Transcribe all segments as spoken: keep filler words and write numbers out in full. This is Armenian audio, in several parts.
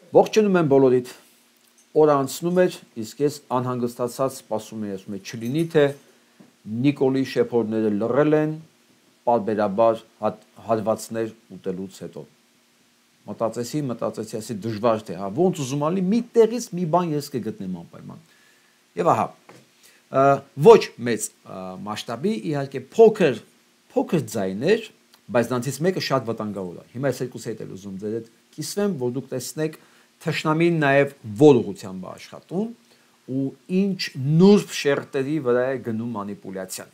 Ողջունում եմ բոլորիդ։ Օր անցնում էր, իսկ ես անհանգստացած սպասում եմ, ասում եմ, չլինի թե Նիկոլի շեփորները լռել են, պարբերաբար հատվածներ ուտելուց հետո։ Մտածեցի, մտածեցի, ասի դժվար թե, հա, ոնց ուզում ալի, մի տեղից մի բան ես կգտնեմ անպայման։ Եվ ահա, ոչ մեծ մասշտաբի, իհարկե փոքր, փոքր ձայներ, բայց դրանցից մեկը շատ վտանգավոր է։ Հիմա ես երկուսի հետ էլ ուզում ձեր հետ կիսվեմ, որ դուք տեսնեք թշնամին նաև որ ուղղությամբ է աշխատում ու ինչ նուրբ շերտերի վրա է գնում մանիպուլյացիան։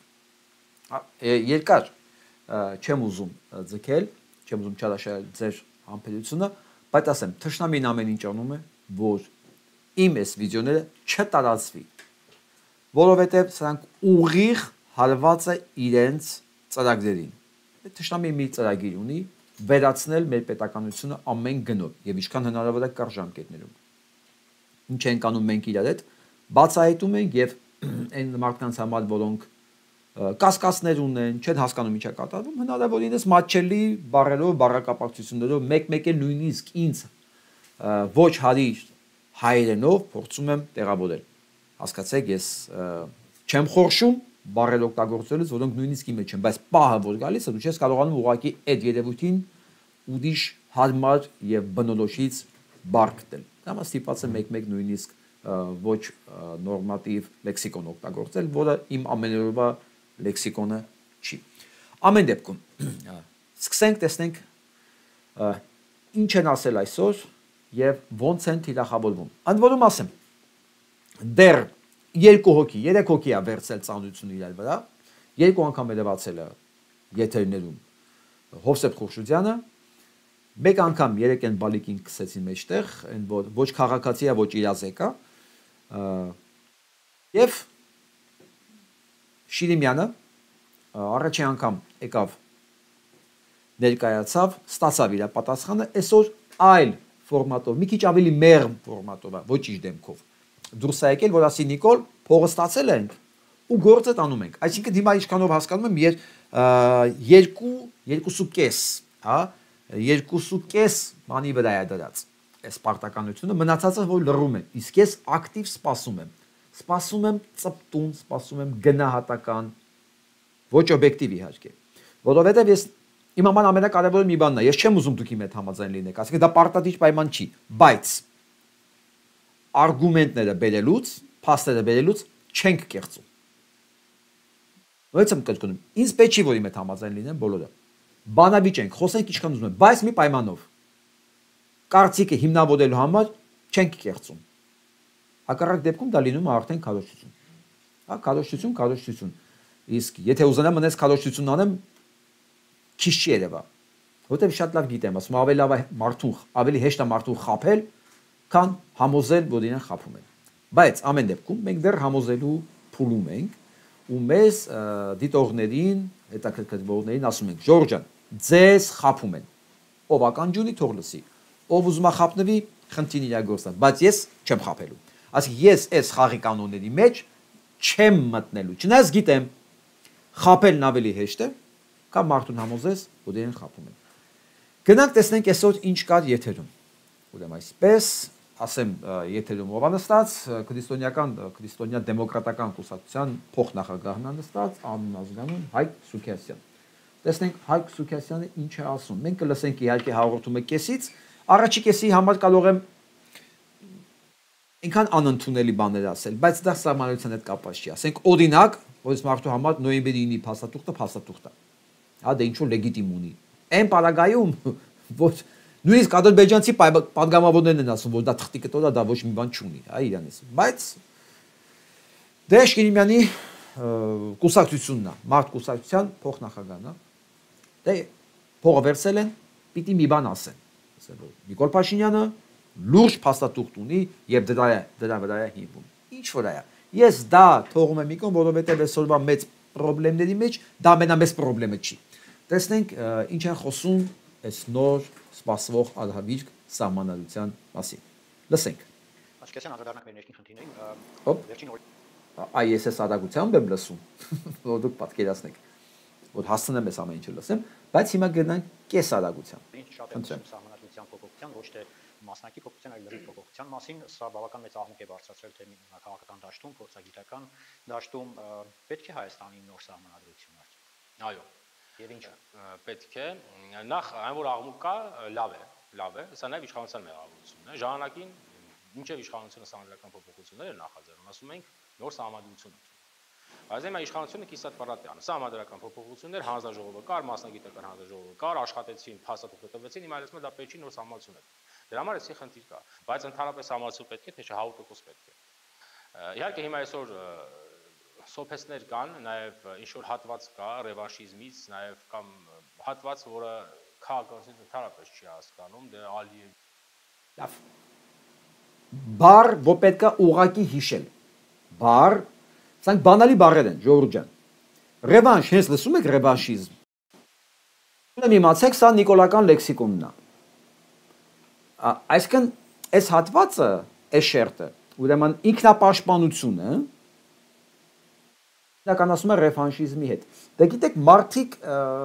Երկար չեմ ուզում ձգել, չեմ ուզում չարաշահել ձեր համբերությունը, բայց ասեմ, թշնամին ամեն ինչ անում է, որ իմ այս վիդեոները չտարածվի, որովհետև սրանք ուղիղ հարված է իրենց ծրագրերին։ Թշնամի մի ծրագիր ունի վերացնել մեր պետականությունը ամեն գնով եւ ինչքան հնարավոր է կար ժամկետներում։ Ինչ ենք անում մենք իրար հետ, բացահայտում ենք եւ այն մարդկանց համար, որոնք կասկածներ ունեն, չեն հասկանում ինչ է կատարվում, հնարավորինս մատչելի բառերով, բառակապակցություններով, մեկ-մեկ է նույնիսկ ինձ ոչ հարիր հայերենով փորձում եմ տեղավորել։ Հասկացեք, ես չեմ խորշում բառեր օգտագործելուց, որոնք նույնիսկ իմը չեն, բայց պահը որ գալիս է, դու չես կարողանում ուղղակի այդ երևույթին ուրիշ հարմար եւ բնորոշից բառ գտնել։ Դա ստիպված է մեկ-մեկ նույնիսկ ոչ նորմատիվ լեքսիկոն օգտագործել, որը իմ ամեներովա լեքսիկոնը չի։ Ամեն դեպքում սկսենք տեսնենք ինչ են ասել այսօր եւ ոնց են թիրախավորվում։ Ընդ որում ասեմ, դեռ երկու հոգի, երեք հոգի է վերցել ծանոթությունը իրար վրա, երկու անգամ երևացել է եթերներում Հովսեփ Խուրշուդյանը, մեկ անգամ երեք են բալիկին քսեցին մեջտեղ, այն որ ոչ քաղաքացի է, ոչ իրազեկ է, եւ Շիրիմյանը առաջին անգամ եկավ ներկայացավ, ստացավ իր պատասխանը, այսօր այլ ֆորմատով, մի քիչ ավելի մեղմ ֆորմատով, ոչ իր դեմքով դուրս է եկել, որ ասի Նիկոլ, փողը ստացել ենք ու գործը տանում ենք։ Այսինքն հիմա ինչքանով հասկանում եմ, երկու, երկուսու կես, հա, երկուսու կես բանի վրա է դրած այս պարտականությունը, մնացածը որ լռում եմ, իսկ ես ակտիվ սպասում եմ, սպասում եմ ծպտուն, սպասում եմ գնահատական, ոչ օբյեկտիվ իհարկե, որովհետև ես իմ համար ամենակարևորը մի բանն է, ես չեմ ուզում դուք իմ հետ համաձայն լինեք, ասենք դա պարտադիր պայման չի, բայց արգումենտները բերելուց, փաստերը բերելուց չենք կեղծում։ Ո՞նց եմ կրկնում։ Ինձ պետք չի որ իմ հետ համաձայն լինեն բոլորը։ Բանավիճ ենք, խոսենք ինչքան ուզում ենք, բայց մի պայմանով։ Կարծիքը հիմնավորելու համար չենք կեղծում։ Հակառակ դեպքում դա լինում է արդեն քարոզչություն։ Հա, քարոզչություն, քարոզչություն։ Իսկ եթե ուզենամ մնաց քարոզչություն անեմ, քիչ չի երևա։ Որտեւ շատ լավ գիտեմ, ասում ավելի լավ է մարդուն, ավելի հեշտ է մարդուն խաբել, քան համոզել, որ իրեն խաբում են։ Բայց ամեն դեպքում մենք դեռ համոզելու փուլում ենք ու մեզ դիտողներին, հետաքրքրվողներին ասում ենք. Ժորժան, ձեզ խաբում են։ Ով ականջունի թող լսի։ Ով ուզում է խաբնվի, խնդրին իր գործը, բայց ես չեմ խաբելու։ Ասենք ես այս խաղի կանոնների մեջ չեմ մտնելու։ Չնայած գիտեմ, խաբելն ավելի հեշտ է, կամ մարդուն համոզես, որ իրեն խաբում են։ Գնանք տեսնենք այսօր ինչ կար եթերում։ Ուրեմն այսպես ասեմ եթերում ով նստած քրիստոնեական քրիստոնյա դեմոկրատական կուսակցության փոխնախագահն նստած անուն ազգանուն Հայկ Սուքիասյան։ Տեսնենք Հայկ Սուքիասյանը ինչ է ասում։ Մենք կլսենք իհարկե հաղորդումը կեսից, առաջի կեսի համար կարող եմ ինքան անընդունելի բաներ ասել, բայց դա սահմանության հետ կապված չի։ Ասենք օրինակ, որ մարդու համար նոյեմբերի ինը փաստաթուղթը փաստաթուղթ է։ Հա դա ինչու լեգիտիմ ունի։ Այն պարագայում որ նույնիսկ ադրբեջանցի պատգամավորներն են ասում, որ դա թղթի կտոր է, դա ոչ մի բան չունի, հա իրանից։ Բայց դե Շիրիմյանի կուսակցությունն է, մարդ կուսակցության փոխնախագահն է։ Դե փողը վերցել են, պիտի մի բան ասեն։ Ասել որ Նիկոլ Փաշինյանը լուրջ փաստաթուղթ ունի եւ դրա դրա վրա է հիմնում։ Ինչ որ է։ Ես դա թողում եմ իկոն, որովհետեւ այսօրվա մեծ խնդիրների մեջ դա ամենամեծ խնդիրը չի։ Տեսնենք ինչ են խոսում այս նոր սպասվող արհավիրք սահմանադրության մասին։ Լսենք։ Ասկեսյան անդրադառնանք մեր ներքին խնդիրներին։ Հոպ։ Վերջին օր Այ ես այս արագությամբ եմ լսում, որ դուք պատկերացնեք, որ հասցնեմ այս ամեն ինչը լսեմ, բայց հիմա գնանք կես արագությամբ։ ինչ շատ է սահմանադրության կառավարության փոփոխության, ոչ թե մասնակի փոփոխության, այլ լրիվ փոփոխության մասին, սա բավական մեծ աղմուկ է բարձրացրել թե քաղաքական դաշտում, փորձագիտական դաշտում, պետք է Հայաստանի նոր սահմանադրություն արդյոք։ Այո։ Եվ ինչը պետք է նախ այն որ աղմուկ կա լավ է, լավ է, սա նաև իշխանության մեղավորությունն է։ Ժամանակին մինչև իշխանությունը սահմանադրական փոփոխությունները նախաձեռնում, ասում ենք նոր սահմանադրություն։ Բայց հիմա իշխանությունը կիսատ պարատ է անում։ Սահմանադրական փոփոխություններ, հանձնաժողովը կար, մասնագիտական հանձնաժողովը կար, աշխատեցին, փաստաթուղթ տվեցին, հիմա ասում են դա պետք չի նոր սահմանություն է։ Դրա համար էսի խնդիր կա, բայց ընդհանրապես սահմանություն պետք է, թե չէ հազար տոկոս պետք է։ Իհարկե հիմա այսօր սոփեսներ կան, նաև ինչ որ հատված կա ռևանշիզմից, նաև կամ հատված, որը քաղաքականություն ընդհանրապես չի հասկանում, դե Ալիև։ Լավ։ Բառ, որ պետք է ուղղակի հիշել։ Բառ, սրանք բանալի բառեր են, ժողովուրդ ջան։ Ռևանշ, հենց լսում եք ռևանշիզմ։ Ուրեմն իմացեք, սա նիկոլական լեքսիկոնն է։ Այսինքն, այս հատվածը, այս շերտը, ուրեմն ինքնապաշտպանությունը իրականացում է ռևանշիզմի հետ։ Դե գիտեք, մարդիկ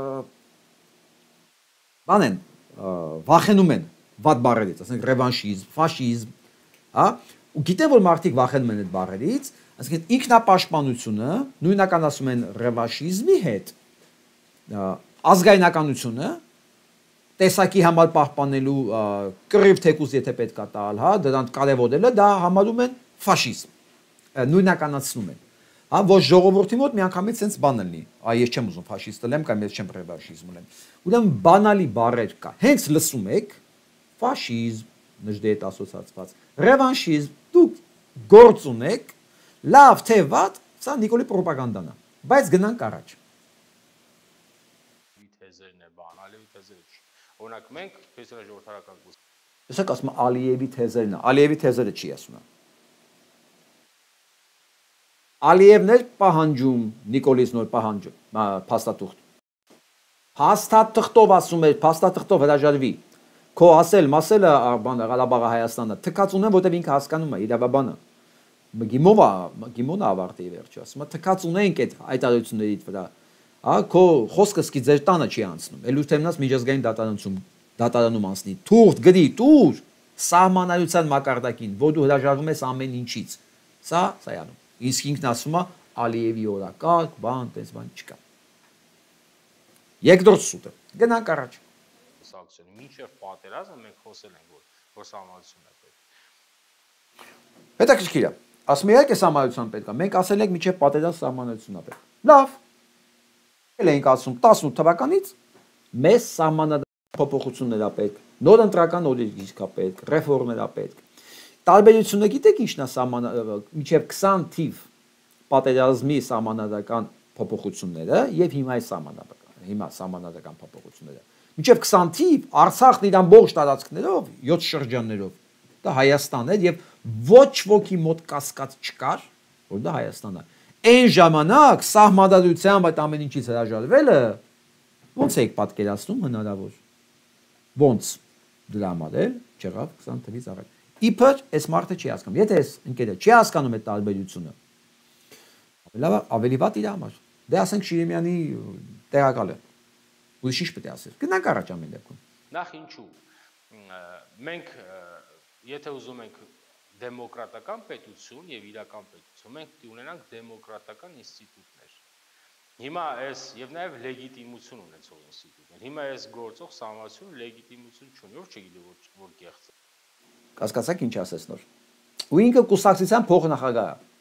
բան են, վախենում են վատ բառերից, ասենք ռևանշիզմ, ֆաշիզմ, հա, ու գիտեն, որ մարդիկ վախենում են այդ բառերից, այսինքն ինքնապաշտպանությունը նույնականացում են ռևանշիզմի հետ, ազգայնականությունը տեսակի համար պահպանելու կռիվ թեկուզ եթե պետք է տալ, հա, դրանց կարևորելը դա համարում են ֆաշիզմ, նույնականացնում են։ Հա, ոչ ժողովրդի մոտ միանգամից sense բան լինի։ Այ ես չեմ ուզում ֆաշիստ լինեմ կամ ես չեմ ռևանշիզմ ունեմ։ Ուրեմն բանալի բառեր կա։ Հենց լսում եք ֆաշիզմ, նժդե հետ ասոցացված, ռևանշիզմ, դուք գործ ունեք, լավ թե վատ, սա Նիկոլի պրոպագանդան է։ Բայց գնանք առաջ։ Թեզերն է բան, Ալիևի թեզերը չի։ Օրինակ մենք փեսիոնալ ժողովրդական կուրս։ Ես ասում եմ Ալիևի թեզերն է, Ալիևի թեզերը չի ասում։ Ալիևն էր պահանջում, Նիկոլից նոր պահանջում, փաստաթուղթ։ Փաստաթղթով ասում էր, փաստաթղթով հրաժարվի։ Քո ասել, մասելը բանը Ղարաբաղը Հայաստանը, թքած ունեմ, որտեղ ինքը հասկանում է իրավաբանը։ Գիմովա, գիմոնը ավարտի վերջը, ասում է թքած ունենք այդ հայտարարություններից վրա։ Հա, քո խոսքը սկի ձեր տանը չի անցնում։ Էլ ուրթ եմնաս միջազգային դատարանություն, դատարանում անցնի։ Թուղթ գրի, տուր սահմանադրության մակարդակին, որ դու հրաժարվում ես ամեն ինչից։ Սա սայանում։ Իսկ ինքն ասում է Ալիևի օրակարգ, բան, տես բան չկա։ Երկրորդ սուտը։ Գնանք առաջ։ Սակցիոնի մինչև պատերազմը մենք խոսել ենք, որ որ սահմանություն է պետք։ Հետաքրքիր է։ Ասում եք, այս սահմանություն պետք է։ Մենք ասել ենք մինչև պատերազմ սահմանություն է պետք։ Լավ։ Էլ ենք ասում տասնութ թվականից մեծ սահմանադրական փոփոխություններ է պետք, նոր ընտրական օրենսգիր է պետք, ռեֆորմներ է պետք։ Տարբերությունը գիտեք ինչն է սահման մինչև քսան թիվ պատերազմի սահմանադրական փոփոխությունները եւ հիմա այս սահմանադրական հիմա սահմանադրական փոփոխությունները մինչև քսան թիվ Արցախն իր ամբողջ տարածքներով յոթ շրջաններով դա Հայաստան էր եւ ոչ ոքի մոտ կասկած չկար որ դա Հայաստանն է այն ժամանակ սահմանադրությամբ այդ ամեն ինչից հրաժարվելը ոնց եք պատկերացնում հնարավոր ոնց դրա համար էլ չեղավ քսան թվից առաջ իբր այս մարդը չի հասկանում։ Եթե այս ընկերը չի հասկանում այդ տարբերությունը, լավ ավելի վատ իր համար։ Դե ասենք Շիրիմյանի տեղակալը։ Ուրիշ ինչ պետք է ասել։ Գնանք առաջ ամեն դեպքում։ Նախ ինչու։ Մենք եթե ուզում ենք դեմոկրատական պետություն եւ իրական պետություն, մենք պետք է ունենանք դեմոկրատական ինստիտուտներ։ Հիմա այս եւ նաեւ լեգիտիմություն ունեցող ինստիտուտներ։ Հիմա այս գործող սահմանությունը լեգիտիմություն չունի, որ չգիտի որ որ կեղծ է։ Կասկածակ ինչ ասես նոր։ Ու ինքը կուսակցության փոխնախագահ է։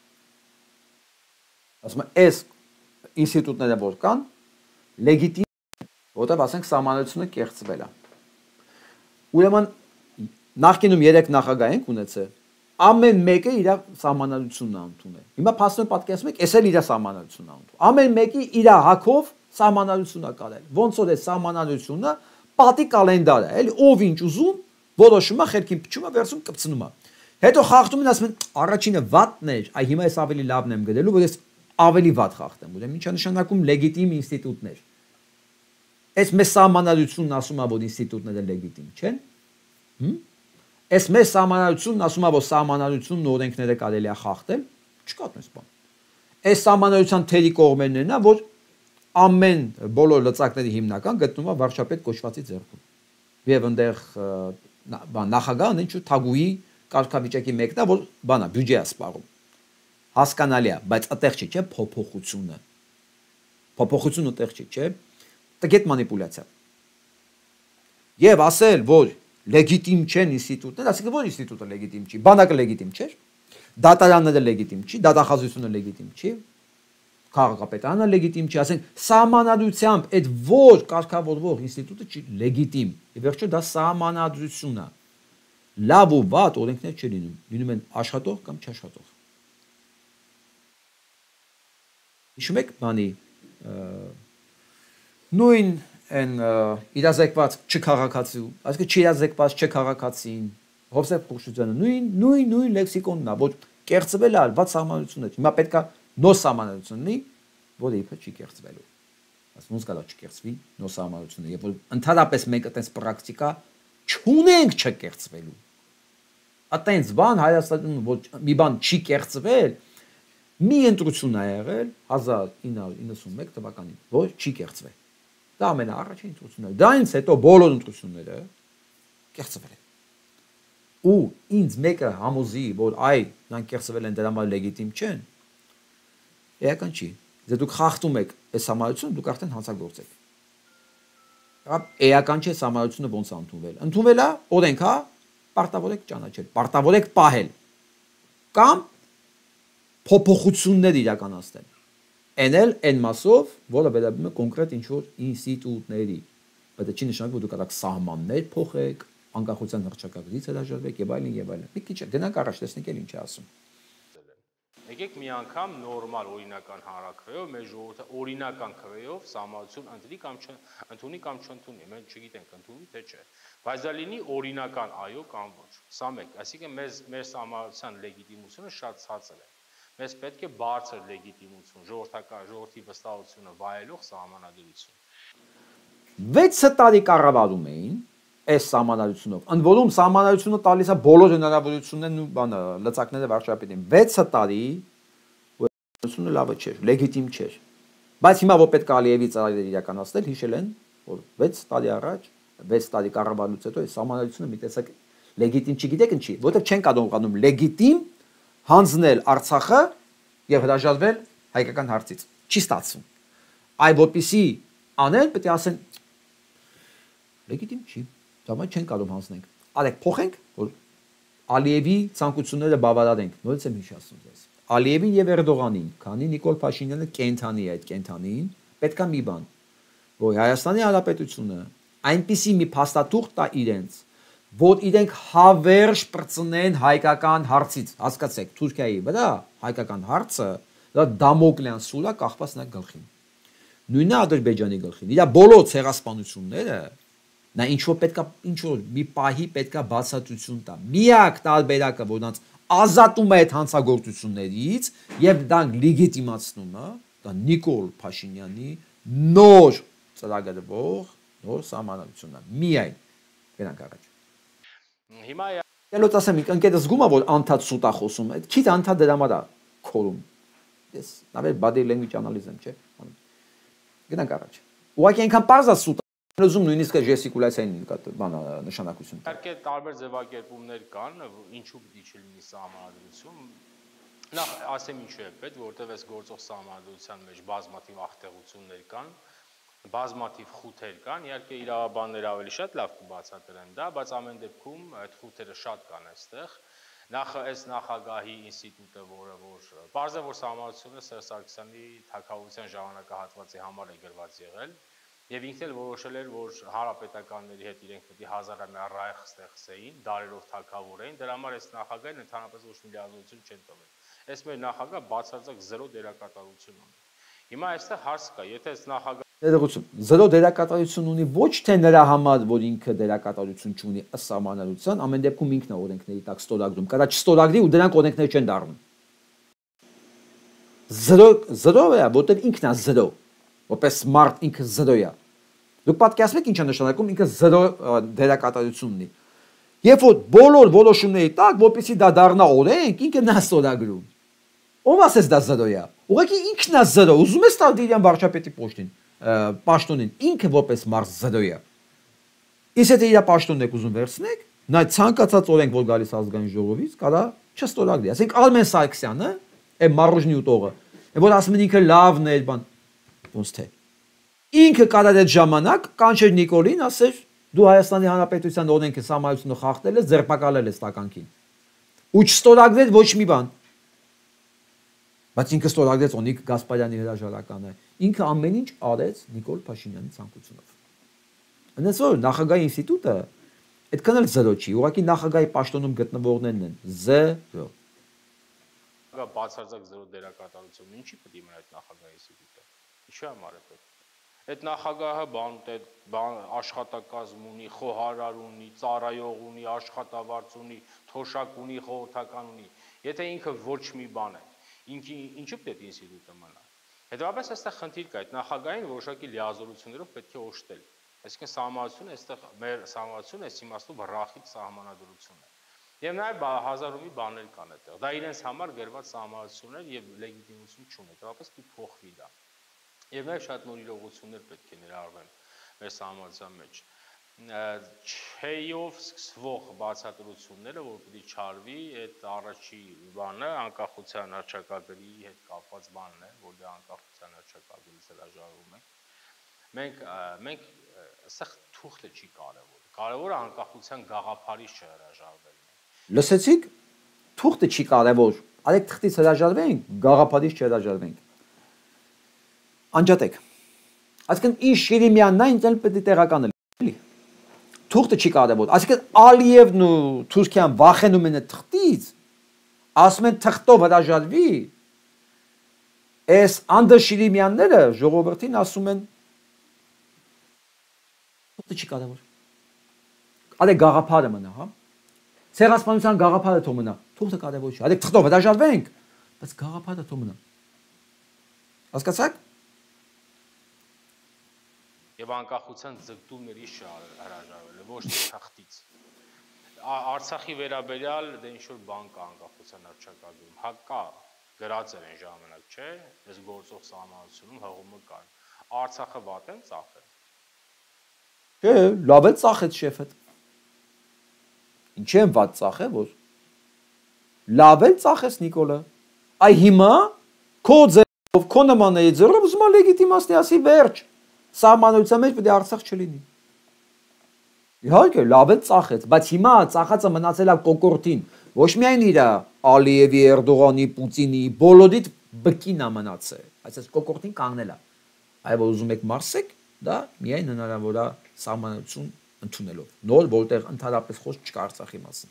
Ասում եմ, այս ինստիտուտները որ կան, լեգիտիմ, որտեղ ասենք սահմանությունը կեղծվել է։ Ուրեմն նախկինում երեք նախագահ ենք ունեցել, ամեն մեկը իր սահմանադրությունն է ընդունել։ Հիմա փաստորեն պատկերացնում եք, էս էլ իր սահմանադրությունն է ընդունել։ Ամեն մեկի իր հակով սահմանադրություն է կարել։ Ոնց որ է սահմանադրությունը պատի կալենդար է, էլի ով ինչ ուզում որոշում է խելքին փչում է վերցում կպցնում է հետո խախտում են ասում են առաջինը վատն էր այ հիմա ես ավելի լավն եմ գտելու որ ես ավելի վատ խախտեմ ուրեմն ինչա նշանակում լեգիտիմ ինստիտուտներ այս մեծ սահմանադրությունն ասում է որ ինստիտուտները լեգիտիմ չեն հմ այս մեծ սահմանադրությունն ասում է որ սահմանադրությունն ու օրենքները կարելի է խախտել չկա այդպես բան այս սահմանադրության թերի կողմերն են որ ամեն բոլոր լծակների հիմնական գտնվում է վարչապետ կոչվածի ձեռքում Եվ այնտեղ բան նախագահն ինչ ու թագուհի կարգավիճակի մեկն է, որ բանա բյուջե է սպառում։ Հասկանալի է, բայց այդտեղ չի, չէ, փոփոխությունը։ Փոփոխությունը այդտեղ չի, չէ։ Տգետ մանիպուլյացիա։ Եվ ասել, որ լեգիտիմ չեն ինստիտուտները, ասիկա որ ինստիտուտը լեգիտիմ չի, բանակը լեգիտիմ չէ, դատարանները լեգիտիմ չի, դատախազությունը լեգիտիմ չի, քաղաքապետարանը լեգիտիմ չի, ասենք սահմանադրությամբ այդ որ կարգավորվող ինստիտուտը չի լեգիտիմ։ Ի վերջո դա սահմանադրություն է։ Լավ ու վատ օրենքներ չի լինում, լինում են աշխատող կամ չաշխատող։ Հիշում եք բանի նույն են իրազեկված չքաղաքացու, այսինքն չիրազեկված չքաղաքացին, Հովսեփ Փուշուձյանը նույն նույն նույն լեքսիկոնն է, որ կերծվել է ալված սահմանություններ։ Հիմա պետքա նոր սահմանություն լինի, որը իբր չի կերծվելու։ Ասում ոնց կարա չկերծվի նոր սահմանությունը, երբ որ ընդհանրապես մենք այդպես պրակտիկա չունենք չկերծվելու։ Այդտենց բան Հայաստանում որ մի բան չի կերծվել, մի ընտրություն ա եղել հազար ինը հարյուր իննսունմեկ թվականին, որ չի կերծվել։ Դա ամենաառաջին ընտրությունն է։ Դրանից հետո բոլոր ընտրությունները կերծվել են։ Ու ինձ մեկը համոզի, որ այ նրանք կերծվել են դրա համար լեգիտիմ չեն, էական չի։ Դե դուք խախտում եք այս համարությունը, դուք արդեն հանցագործ եք։ Էական չէ համարությունը ոնց է ընդունվել։ Ընդունվել է օրենք, հա, պարտավոր եք ճանաչել, պարտավոր եք պահել։ Կամ փոփոխություններ իրականացնել։ Այն էլ այն մասով, որը վերաբերում է կոնկրետ ինչ-որ ինստիտուտների։ Բայց դա չի նշանակում, որ դուք կարող եք սահմաններ փոխեք, անկախության հռչակագրից հրաժարվեք եւ այլն եւ այլն։ Մի քիչ գնանք առաջ, տեսնենք էլ ինչ է ասում։ Եկեք մի անգամ նորմալ օրինական հանրաքվեով, մեր ժողովուրդը օրինական քվեով սահմանություն ընդունի կամ չընդունի կամ չընդունի, մենք չգիտենք ընդունի թե չէ։ Բայց դա լինի օրինական այո կամ ոչ։ Սա մեկ, այսինքն մեզ մեր սահմանության լեգիտիմությունը շատ ցածր է։ Մեզ պետք է բարձր լեգիտիմություն, ժողովրդական ժողովրդի վստահությունը վայելող սահմանադրություն։ վեց տարի կառավարում էին այս սահմանադրությունով։ Ընդ որում սահմանադրությունը տալիս է բոլոր հնարավորություններն ու բանը լծակները վարչապետին։ վեց տարի սահմանադրությունը լավը չէր, լեգիտիմ չէր։ Բայց հիմա որ պետք է Ալիևի ծրագրեր իրականացնել, հիշել են, որ վեց տարի առաջ, վեց տարի կառավարությունից հետո այս սահմանադրությունը մի տեսակ լեգիտիմ չգիտեք ինչի, որովհետև չեն կարողանում լեգիտիմ հանձնել Արցախը եւ հրաժարվել հայկական հարցից։ Չի ստացվում։ Այ որպեսի անեն, պետք է ասեն լեգիտիմ չի։ Դա մա չեն կարող հանձնենք։ Արեք փոխենք, որ Ալիևի ցանկությունները բավարարենք։ Նորից եմ հիշեցնում ձեզ։ Ալիևին եւ Էրդողանին, քանի Նիկոլ Փաշինյանը կենթանի է այդ կենթանին, պետքա մի բան, որ Հայաստանի Հանրապետությունը այնպիսի մի փաստաթուղթ տա իրենց, որ իրենք հավերժ պրծնեն հայկական հարցից, հասկացեք, Թուրքիայի վրա հայկական հարցը դա դամոկլյան սուր է կախված նա գլխին։ Նույնը Ադրբեջանի գլխին։ Իրա բոլոր ցեղասպանությունները նա ինչ որ պետքա ինչ որ մի պահի պետքա բացատրություն տա։ Միակ տարբերակը, որ նրանց ազատում է այդ հանցագործություններից եւ դրանք լեգիտիմացնում է, դա Նիկոլ Փաշինյանի նոր ծրագրվող նոր սահմանադրությունն է։ Միայն գնանք առաջ։ Հիմա Ելոց ասեմ, ընկերը զգում է, որ անդադ սուտ է խոսում, այդ քիչ անդադ դրա համար է քորում։ Ես նավեր body language analysis-եմ, չէ։ Գնանք առաջ։ Ուղղակի այնքան པարզ է սուտ, ուզում նույնիսկ ժեստիկուլյացիային բանը նշանակություն։ Իհարկե տարբեր ձևակերպումներ կան, ինչու պիտի չլինի սահմանադրություն։ Նախ ասեմ ինչու է պետք, որտեղ այս գործող սահմանադրության մեջ բազմաթիվ ախտեղություններ կան, բազմաթիվ խութեր կան, իհարկե իրավաբանները ավելի շատ լավ կբացատրեն դա, բայց ամեն դեպքում այդ խութերը շատ կան այստեղ։ Նախ այս նախագահի ինստիտուտը, որը որ բարձր որ սահմանությունը Սերժ Սարգսյանի թագավորության ժամանակահատվածի համար է գրված եղել, եւ ինքն էլ որոշել էր, որ հանրապետականների հետ իրենք պետք է հազարամյա ռայխ ստեղծեին, դարերով թագավորեին, դրա համար այս նախագահին ընդհանրապես ոչ մի լիազորություն չեն տվել։ Այս մեր նախագահ բացարձակ զերո դերակատարություն ունի։ Հիմա այստեղ հարց կա, եթե այս նախագահ Զրո դերակատարություն ունի ոչ թե նրա համար, որ ինքը դերակատարություն չունի ըստ սահմանադրության, ամեն դեպքում ինքն է օրենքների տակ ստորագրում, կարա չստորագրի ու դրանք օրենքներ չեն դառնում։ Զրո զրո է, որտեղ ինքն է զրո, որպես մարդ ինքը զրո է։ Դուք պատկերացնում եք ինչ է նշանակում ինքը զրո դերակատարություն ունի։ Երբ որ բոլոր որոշումների տակ, որպեսզի դա դառնա օրենք, ինքը նա ստորագրում։ Ով ասես դա զրո է։ Ուղղակի ինքն է զրո, ուզում է ստալ դիրան վարչապետի պոշտին։ Պաշտոնին ինքը որպես մարդ զրո է։ Իսկ եթե իր պաշտոնն եք ուզում վերցնեք, նա ցանկացած օրենք, որ գալիս ազգային ժողովից, կարա չստորագրի։ Ասենք Արմեն Սարգսյանը, այդ մարուժնի ուտողը, որ ասում են ինքը լավն է, բան, ոնց թե։ Ինքը կարա այդ ժամանակ կանչեր Նիկոլին, ասեր դու Հայաստանի Հանրապետության օրենքը սահմանությունը խախտել ես, ձերբակալել ես տականքին։ Ու չստորագրել ոչ մի բան։ Բայց ինքը ստորագրեց Օնիկ Գասպարյանի հրաժարականը։ Ինքը ամեն ինչ արեց Նիկոլ Փաշինյանի ցանկությունով։ Այնպես որ նախագահի ինստիտուտը այդքան էլ զրո չի, ուղղակի նախագահի պաշտոնում գտնվողներն են զրո։ Գա բացարձակ զրո դերակատարություն, ինչի պետք է մնա այդ նախագահի ինստիտուտը։ Ինչի՞ համար է պետք։ Այդ նախագահը բան աշխատակազմ ունի, խոհարար ունի, ծառայող ունի, աշխատավարձ ունի, թոշակ ունի, խորհրդական ունի։ Եթե ինքը ոչ մի բան է, ինքի ինչու պետք է ինստիտուտը մնա։ Հետևաբար այստեղ խնդիր կա, այդ նախագահին որոշակի լիազորություններով պետք է օժտել։ Այսինքն սահմանությունը այստեղ մեր սահմանությունը այս իմաստով ռախիտ սահմանադրություն է։ Եվ նաև հազար ու մի բաներ կան այդտեղ։ Դա իրենց համար գրված սահմանություններ եւ լեգիտիմություն չունի։ Հետևաբար պետք է փոխվի դա։ Եվ նաև շատ նոր իրողություններ պետք է ներառվեն մեր սահմանության մեջ։ Չեյով սկսվող բացատրությունները, որ պիտի չարվի, այդ առաջի բանը անկախության հռչակագրի հետ կապված բանն է, որ դա անկախության հռչակագրից հրաժարվում ենք։ Մենք մենք այստեղ թուղթը չի կարևոր։ Կարևորը անկախության գաղափարից չհրաժարվելն է։ Լսեցիք, թուղթը չի կարևոր։ Արեք թղթից հրաժարվենք, գաղափարից չհրաժարվենք։ Անջատեք։ Այսինքն ինչ Շիրիմյանն այն էլ պետք է տեղականել, էլի։ Թուղթը չի կարևոր։ Այսինքն Ալիևն ու Թուրքիան վախենում են այդ թղթից, ասում են թղթով հրաժարվի։ Այս Անդր Շիրիմյանները ժողովրդին ասում են թուղթը չի կարևոր։ Արեք գաղափարը մնա, հա։ Ցեղասպանության գաղափարը թող մնա, թուղթը կարևոր չի։ Արեք թղթով հրաժարվենք, բայց գաղափարը թող մնա։ Հասկացաք։ Եվ անկախության ձգտումների հրաժարվել է, ոչ թե թղթից։ Արցախի վերաբերյալ դե ինչ-որ բան կա անկախության հռչակագրում, հա կա, գրած էր այն ժամանակ, չէ, այս գործող սահմանությունում հղումը կար։ Արցախը վատ են ծախել։ Չէ, լավ է ծախեց շեֆը։ Ինչի՞ են վատ ծախել, որ լավ է ծախեց Նիկոլը։ Այ հիմա քո ձեռով, քո նմանների ձեռով ուզում է լեգիտիմացնի, ասի վերջ։ Սահմանության մեջ պետք է Արցախ չլինի։ Իհարկե, լավ է ծախեց, բայց հիմա ծախածը մնացել է կոկորտին, ոչ միայն իր Ալիևի, Էրդողանի, Պուտինի, բոլորիդ բկին է մնացել, այս այս կոկորտին կանգնել է։ Այ որ ուզում եք մարսեք, դա միայն հնարավոր է սահմանություն ընդունելով։ Նոր որտեղ ընդհանրապես խոսք չկա Արցախի մասին։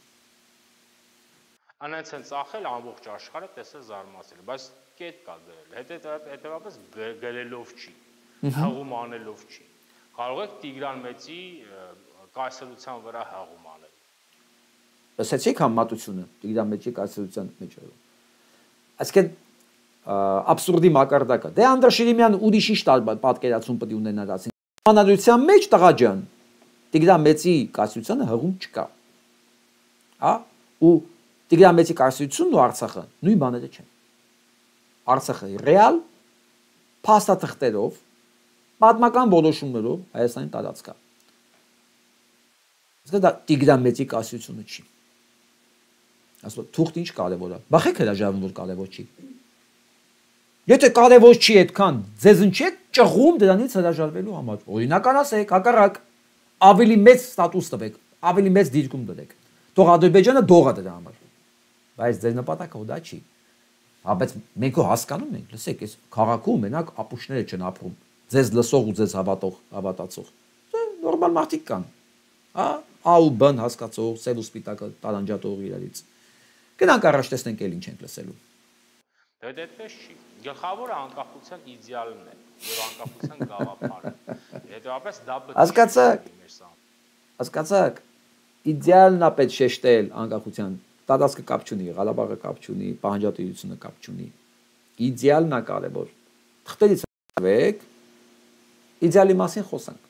Անենց են ծախել ամբողջ աշխարհը տեսել զարմացել, բայց կետ կա դրել։ Հետևաբար գրելով չի։ Հաղում անելով չի։ Կարող եք Տիգրան Մեծի կայսրության վրա հաղում անել։ Լսեցիք համատությունը Տիգրան Մեծի կայսրության մեջ։ Այսինքն աբսուրդի մակարդակը։ Դե Անդր Շիրիմյան ուրիշ ինչ պատկերացում պետք է ունենար, ասենք սահմանադրության մեջ տղա ջան, Տիգրան Մեծի կայսրությանը հղում չկա։ Հա, ու Տիգրան Մեծի կայսրությունն ու Արցախը նույն բաները չեն։ Արցախը ռեալ փաստաթղթերով պատմական որոշումներով Հայաստանի տարածք է։ Իսկ դա Տիգրան Մեծի կայսրությունը չի։ Ասում թուղթ ինչ կարևոր է։ Բախեք հրաժարվում, որ կարևոր չի։ Եթե կարևոր չի այդքան, ձեզ ինչ է ճղում դրանից հրաժարվելու համար։ Օրինական ասեք, հակառակ ավելի մեծ ստատուս տվեք, ավելի մեծ դիրքում դրեք։ Թող Ադրբեջանը դողա դրա համար։ Բայց ձեր նպատակը դա չի։ Հա, բայց մենք հասկանում ենք, լսեք, այս քաղաքում մենակ ապուշները չեն ապրում։ Ձեզ լսող ու ձեզ հավատող, հավատացող։ Դա նորմալ մարդիկ կան։ Հա, ա ու բն հասկացող, սև ու սպիտակը տարանջատող իրարից։ Գնանք առաջ տեսնենք էլ ինչ ենք լսելու։ Դա դեպս չի։ Գլխավորը անկախության իդեալն է եւ անկախության գաղափարը։ Հետեւաբար դա պետք է հասկացաք։ Հասկացաք։ Իդեալն է պետք շեշտել անկախության։ Տարածքը կապ չունի, Ղարաբաղը կապ չունի, պահանջատիրությունը կապ չունի։ Իդեալն է կարևոր։ Թղթերից վեք իդեալի մասին խոսանք։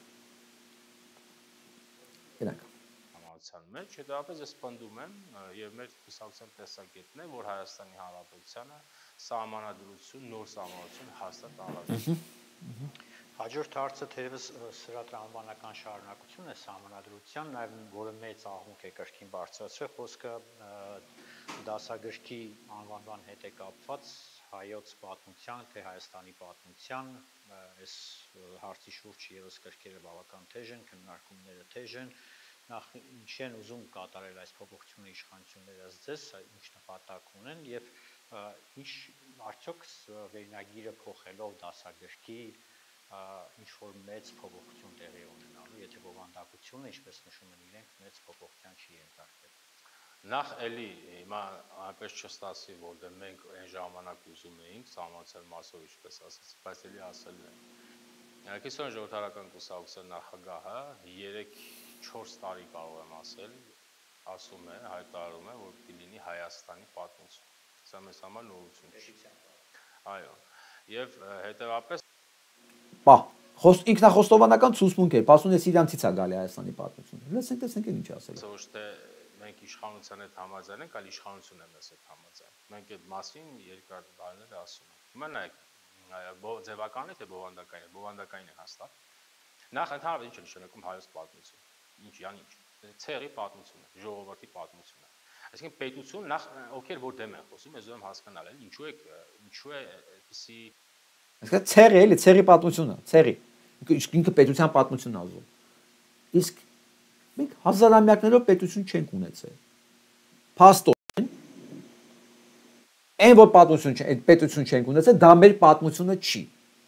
Գնանք։ Համացան մեջ, հետո ես պնդում եմ եւ մեր կուսակցության տեսակետն է, որ Հայաստանի Հանրապետությանը սահմանադրություն, նոր սահմանություն հաստատ առած։ Հաջորդ հարցը թերևս սրա տրամաբանական շարունակությունն է սահմանադրության, նաև որը մեծ աղմուկ է կրկին բարձրացրել, խոսքը դասագրքի անվանման հետ է կապված հայոց պատմության, թե Հայաստանի պատմության, այս հարցի շուրջ եւս գրքերը բավական թեժ են, քննարկումները թեժ են, նախ ինչ են ուզում կատարել այս փոփոխությունը իշխանություններս ձեզ, ինչ նպատակ ունեն եւ ինչ արդյոք վերնագիրը փոխելով դասագրքի ինչ որ մեծ փոփոխություն տեղի ունենալու, եթե բովանդակությունը, ինչպես նշում են իրենք, մեծ փոփոխության չի ենթարկվել։ Նախ էլի հիմա այնպես չստացի, որ դե մենք այն ժամանակ ուզում էինք սահմանցել մասով, ինչպես ասացի, բայց էլի ասելն է։ Կիսոն ժողովրդական կուսակցության նախագահը երեք չորս տարի կարող եմ ասել, ասում է, հայտարարում է, որ պիտի լինի Հայաստանի պատմություն։ Սա մեզ համար նորություն չի։ Այո։ Եվ հետևաբար Պա, ինքնախոստովանական ցուցմունք է, ասում ես իրանցից է գալի Հայաստանի պատմությունը։ Լսենք, տեսնենք ինչ ասել։ Ոչ թե մենք իշխանության հետ համաձայն ենք, այլ իշխանությունն է մեզ հետ համաձայն։ Մենք այդ մասին երկար տարիներ ասում ենք։ Հիմա նայեք, ձևական է թե բովանդակային է, բովանդակային է հաստատ։ Նախ ընդհանրապես ինչ է նշանակում հայոց պատմություն։ Ինչ, յան ինչ։ Ցեղի պատմությունը, ժողովրդի պատմությունը։ Այսինքն պետություն նախ ովքեր որ դեմ են խոսում, ես ուզում եմ հասկանալ, էլ ինչու է ինչու է այդպիսի Այսինքն ցեղի էլի, ցեղի պատմությունը, ցեղի։ Ինքը պետության պատմությունն ազում։ Իսկ մենք հազարամյակներով պետություն չենք ունեցել։ Փաստորեն այն որ պատմություն չէ, այդ պետություն չենք ունեցել, դա մեր պատմությունը չի։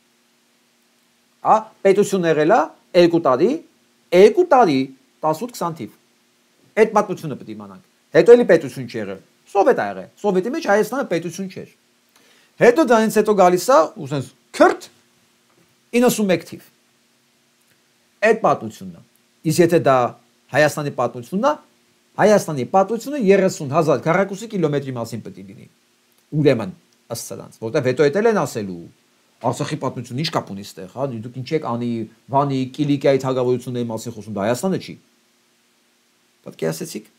Հա, պետություն եղել է երկու տարի, երկու տարի տասութ քսան թիվ։ Այդ պատմությունը պետք է իմանանք։ Հետո էլի պետություն չի եղել։ Սովետ ա եղել։ Սովետի մեջ Հայաստանը պետություն չէր։ Հետո դրանից հետո գալիս է, ուզենք քրտ իննսունմեկ թիվ։ Այդ պատմությունն է։ Իսկ եթե դա Հայաստանի պատմությունն է, Հայաստանի պատմությունը երեսուն հազար քառակուսի կիլոմետրի մասին պետք է լինի։ Ուրեմն, ըստ սրանց, որտեղ հետո էլ են ասելու Արցախի պատմությունը ինչ կապ ունի այստեղ, հա, դուք ինչ եք անի, Վանի, Կիլիկիայի թագավորությունների մասին խոսում, դա Հայաստանը չի։ Պետք է ասեցիք։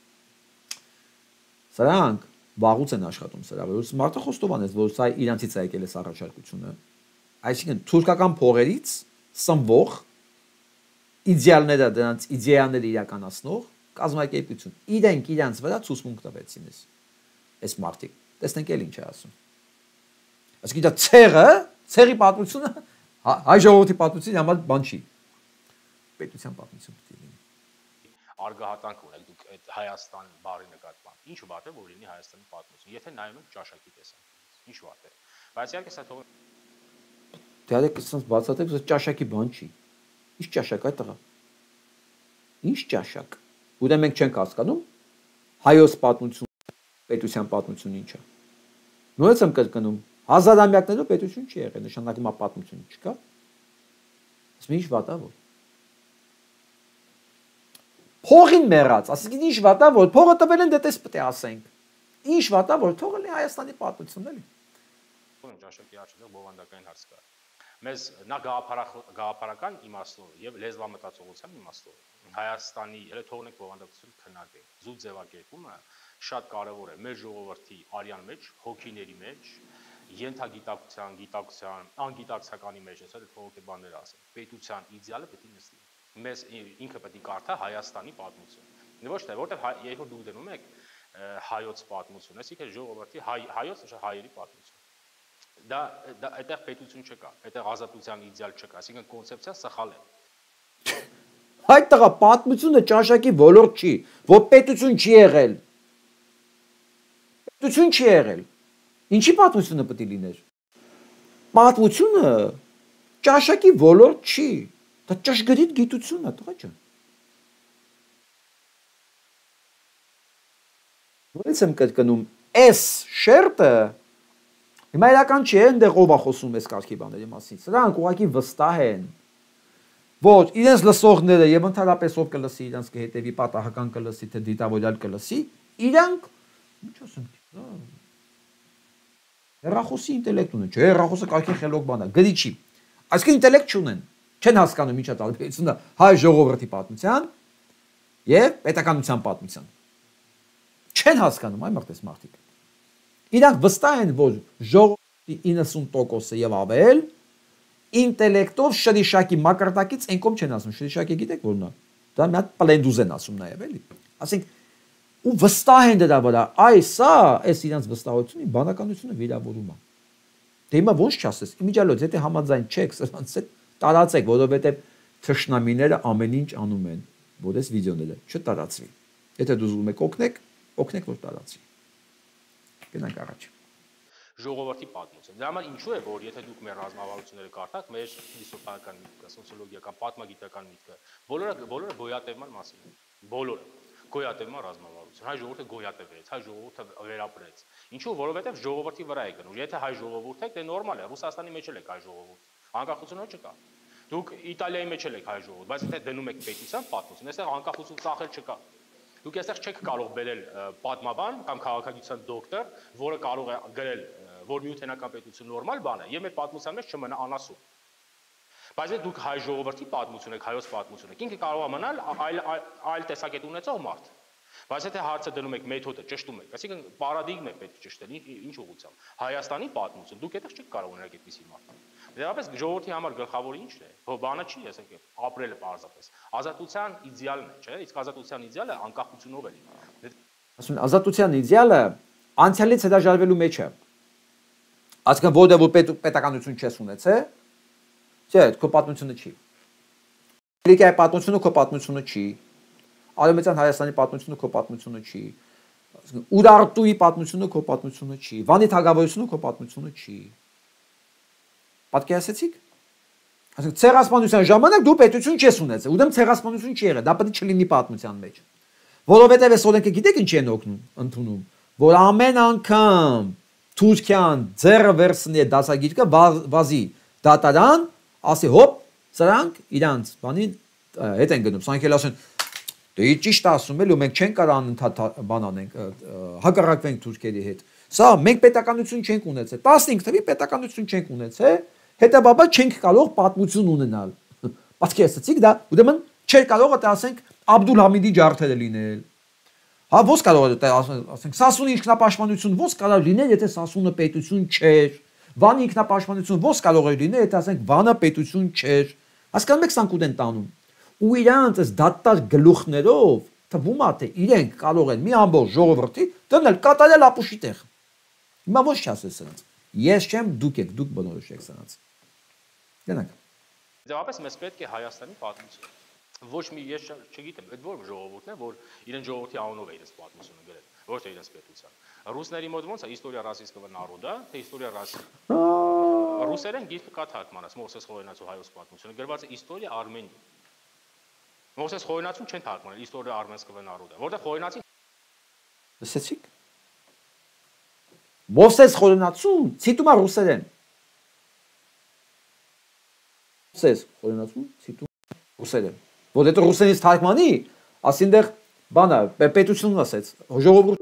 Սրանք վաղուց են աշխատում սրա, որ մարդը խոստովանեց, որ սա իրանցից է եկել է առաջարկությունը, այսինքն թուրքական փողերից սնվող իդեալները դրանց իդեալները իրականացնող կազմակերպություն։ Իրենք իրանց վրա ցուցմունք տվեցին էս։ Այս մարդիկ։ Տեսնենք էլ ինչ է ասում։ Այսինքն դա ցեղը, ցեղի պատմությունը հայ ժողովրդի պատմությունի համար բան չի։ Պետության պատմություն պետք է լինի։ Արգահատանք ունեք դուք այդ Հայաստան բառի նկատմամբ։ Ինչ վատ է որ լինի Հայաստանի պատմություն։ Եթե նայում եք ճաշակի տեսանկյունից, ինչ վատ է։ Բայց իհարկե սա թող Դե այսպես բացատրեք, որ ճաշակի բան չի։ Ինչ ճաշակ է տղա։ Ինչ ճաշակ։ Ուրեմն մենք չենք հասկանում հայոց պատմություն, պետության պատմությունը ինչ է։ Նույնպես եմ կրկնում, հազարամյակներով պետություն չի եղել, նշանակում է պատմություն չկա։ Ասում ինչ վատ է որ։ Փողին մեռած, ասիկին ինչ վատ է որ փողը տվել են դետես պետք է ասենք։ Ինչ վատ է որ թողել է Հայաստանի պատմությունն էլի։ Ճաշակի աչքով բովանդակային հարց կա։ Մեզ նա գաղափարական իմաստով եւ լեզվամտածողության իմաստով Հայաստանի elə թողնենք բովանդակություն քննարկենք։ Զուտ ձևակերպումը շատ կարեւոր է մեր ժողովրդի արյան մեջ, հոգիների մեջ, ենթագիտակցության, գիտակցության, անգիտակցականի մեջ, այսօր այդ փողոքի բաները ասեմ։ Պետության իդեալը պետք է նստի։ Մեզ ինքը պետք է կարդա Հայաստանի պատմություն։ Ոչ թե որտեղ երբ դուք դնում եք հայոց պատմություն, այսինքն ժողովրդի հայոց հայերի պատմություն։ Դա դա այդտեղ պետություն չկա, այդտեղ ազատության իդեալ չկա, այսինքն կոնցեպցիան սխալ է։ Այդ տղա պատմությունը ճաշակի ոլորտ չի, որ պետություն չի եղել։ Պետություն չի եղել։ Ինչի պատմությունը պետք է լիներ։ Պատմությունը ճաշակի ոլորտ չի, դա ճշգրիտ գիտություն է, տղա ջան։ Ո՞նց եմ կրկնում, այս շերտը Հիմա իրական չի այնտեղ ով է խոսում այս կարգի բաների մասին։ Սրանք ուղղակի վստահ են, որ իրենց լսողները եւ ընդհանրապես ով կլսի, իրենց կհետևի պատահական կլսի, թե դիտավորյալ կլսի, իրանք ինչ ասեմ, հեռախոսի ինտելեկտ ունեն, չէ, հեռախոսը կարգի խելոք բան է, գրի չի։ Այսինքն ինտելեկտ չունեն, չեն հասկանում ինչա տարբերությունը հայ ժողովրդի պատմության եւ պետականության պատմության։ Չեն հասկանում այ մարդես մարդիկ։ Իրանք վստահ են, որ ժողովրդի իննսուն տոկոսը եւ ավել ինտելեկտով շրիշակի մակարդակից այնքան չեն ասում, շրիշակը գիտեք որն է։ Դա մի հատ պլենդուզ են ասում նաև, էլի։ Ասենք ու վստահ են դրա վրա, այ սա, այս իրանց վստահությունը բանականությունը վիրավորում է։ Դե հիմա ոնց չասես, իմիջիալոց, եթե համաձայն չեք, սրանց հետ տարածեք, որովհետև թշնամիները ամեն ինչ անում են, որ այս վիդեոները չտարածվի։ Եթե դու ուզում եք օգնեք, օգնեք որ տարածվի։ Գնանք առաջ։ Ժողովրդի պատմություն։ Դրա համար ինչու է, որ եթե դուք մեր ռազմավարությունները կարդաք, մեր ֆիլիսոփայական միտքը, սոցիոլոգիական, պատմագիտական միտքը, բոլորը բոլորը գոյատևման մասին են։ Բոլորը գոյատևման ռազմավարություն։ Հայ ժողովուրդը գոյատևեց, հայ ժողովուրդը վերապրեց։ Ինչու, որովհետև ժողովրդի վրա է գնում։ Եթե հայ ժողովուրդ եք, դե նորմալ է, Ռուսաստանի մեջ էլ եք հայ ժողովուրդ։ Անկախությունը չկա։ Դուք Իտալիայի մեջ էլ եք հայ ժողովուրդ, բայց եթե դնում եք պետության պատմություն, այստեղ անկախություն ծախել չկա։ Դուք այստեղ չեք կարող բերել պատմաբան կամ քաղաքագիտության դոկտոր, որը կարող է գրել, որ միութենական պետություն նորմալ բան է, եւ մեր պատմության մեջ չմնա անասուն։ Բայց եթե դուք հայ ժողովրդի պատմություն եք, հայոց պատմություն եք, ինքը կարող է մնալ այլ այլ տեսակետ ունեցող մարդ։ Բայց եթե հարցը դնում եք մեթոդը ճշտում եք, այսինքն պարադիգմ է պետք ճշտել, ինչ ուղղությամբ։ Հայաստանի պատմություն, դուք այդտեղ չեք կարող ունենալ այդպիսի մարդ։ Դեռապես ժողովրդի համար գլխավորը ի՞նչն է։ Հո բանը չի, ասենք, ապրելը պարզապես։ Ազատության իդեալն է, չէ՞, իսկ ազատության իդեալը անկախությունով է լինում։ Ասում ազատության իդեալը անցյալից հրաժարվելու մեջ է։ Այսինքն որտեղ որ պետականություն չես ունեցել, չէ, քո պատմությունը չի։ Լիգայի պատմությունը քո պատմությունը չի։ Արևմտյան Հայաստանի պատմությունը քո պատմությունը չի։ Այսինքն Ուրարտուի պատմությունը քո պատմությունը չի։ Վանի թագավորությունը քո պատմությունը չի։ Պատկերացեցիք։ Այսինքն ցեղասպանության ժամանակ դու պետություն չես ունեցել, ուրեմն ցեղասպանություն չի եղել, դա պետք է չլինի պատմության մեջ։ Որովհետև այս օրենքը գիտեք ինչ են օգնում, ընդունում, որ ամեն անգամ Թուրքիան ձեռը վերցնի դասագիրքը վազի դատարան, ասի հոպ, սրանք իրանց բանին հետ են գնում, սրանք էլ ասեն դե ճիշտ ասում էլ ու մենք չենք կարող անընդհատ բան անենք, հակառակվենք թուրքերի հետ։ Սա մենք պետականություն չենք ունեցել, տասնհինգ թվի պետականություն չենք ունեցել, հետաբաբար չենք կարող պատմություն ունենալ։ Պատկերացրիք դա, ուրեմն չէր կարող է ասենք Աբդուլհամիդի ջարդերը լինել։ Հա ո՞նց կարող է ասենք Սասունի ինքնապաշտպանություն ո՞նց կարող լինել, եթե Սասունը պետություն չէր։ Վանի ինքնապաշտպանություն ո՞նց կարող է լինել, եթե ասենք Վանը պետություն չէր։ Հասկանում եք սանք ուտեն տանում։ Ու իրանց այս դատար գլուխներով թվում է թե իրենք կարող են մի ամբողջ ժողովրդի դնել կատարել ապուշի տեղ։ Հիմա ո՞նց չասես սրանց։ Ես չեմ, դուք եք, դուք բնորոշեք սրանց։ Գնանք։ Դեպի մեզ պետք է Հայաստանի պատմություն։ Ոչ մի ես չգիտեմ, այդ որ ժողովուրդն է, որ իրեն ժողովրդի անունով է իրենց պատմությունը գրել, ոչ թե իրենց պետության։ Ռուսների մոտ ոնց է իստորիա ռասիստского народа, թե իստորիա ռասի։ Ռուսերեն գիրքը կա թարգմանած, Մովսես Խորենացու հայոց պատմությունը, գրված է իստորիա Արմենիա։ Մովսես Խորենացուն չեն թարգմանել իստորիա արմենского народа, որտեղ Խորենացին լսեցիք։ Մովսես Խորենացուն ցիտում է ռուսերեն։ Մովսես Խորենացուն ցիտում ռուսերեն։ Որ դա ռուսերենից թարգմանի, ասինտեղ բանը պետությունն ասեց, ժողովուրդ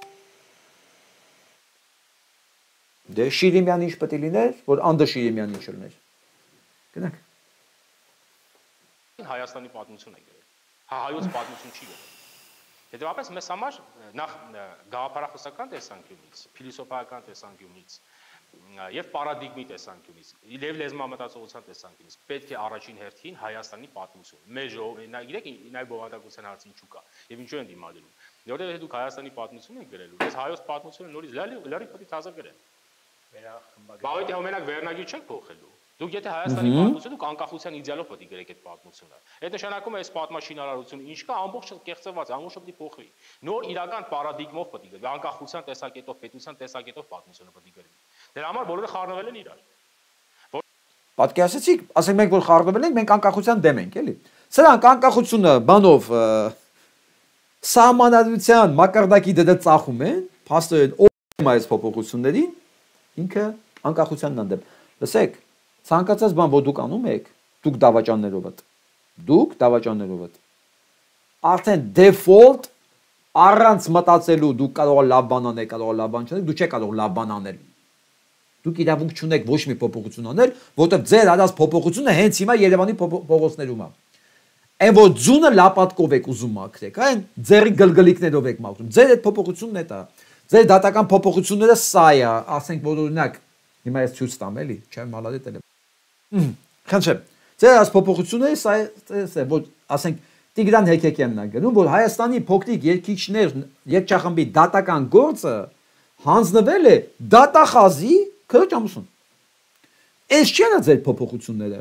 դե Շիրիմյանը ինչ պետք է լիներ, որ Անդը Շիրիմյանը ինչ լիներ։ Գնանք։ Հայաստանի պատմություն է գրել։ Հա հայոց պատմություն չի գրել։ Հետևաբար մեզ համար նախ գաղափարախոսական տեսանկյունից, փիլիսոփայական տեսանկյունից եւ պարադիգմի տեսանկյունից, եւ լեզվամտածողության տեսանկյունից պետք է առաջին հերթին Հայաստանի պատմություն։ Մեր ժողովուրդը, գիտեք, նայ բովանդակության հարցը ինչու կա եւ ինչու են դիմադրում։ Որտեղ եթե դուք Հայաստանի պատմություն եք գրելու, ես հայոց պատմությունը նորից լարի պետք է ցածր գրել։ Բայց եթե մենակ վերնագիր չեք փոխելու, դուք եթե Հայաստանի պատմությունը դուք անկախության իդեալով պետք է գրեք այդ պատմությունը։ Այդ նշանակում է այս պատմաշինարարությունը ինչ կա, ամբողջը կեղծված, ամբողջը պետք է փոխվի։ Նոր իրական պարադիգմով պետք է գրվի, անկախության տեսակետով, պետության տեսակետով պատմությունը պետք է գրվի։ Դրա համար բոլորը խառնվել են իրար։ Պատկերացրիք, ասենք մենք որ խառնվել ենք, մենք անկախության դեմ ենք, էլի։ Սրանք անկախությունը բանով սահմանադրության մակարդակի դեպ ծախում են, փաստորեն ով այս փոփոխություններին ինքը անկախությանն անդեմ։ Լսեք, ցանկացած բան որ դուք անում եք, դուք դավաճաններով եք։ Դուք դավաճաններով եք։ Արդեն default առանց մտածելու դուք կարող եք լավ բան անել, կարող եք լավ բան չանել, դու չեք կարող լավ բան անել։ Դուք իրավունք չունեք ոչ մի փոփոխություն անել, որտեղ ձեր արած փոփոխությունը հենց հիմա Երևանի փողոցներում է։ Այն որ ձունը լապատկով եք ուզում մաքրեք, այն ձերի գլգլիկներով եք մաքրում։ Ձեր այդ փոփոխությունն է դա։ Ձեր դատական փոփոխությունները սա է, ասենք որ օրինակ հիմա ես ցույց տամ էլի, չեմ մալադետել։ Խնդրեմ։ Ձեր այս փոփոխությունները սա է, որ ասենք Տիգրան Հեկեկյանն է գնում, որ Հայաստանի փոքրիկ երկիչներ երգչախմբի դատական գործը հանձնվել է դատախազի քրոջ ամուսուն։ Այս չեն ձեր փոփոխությունները։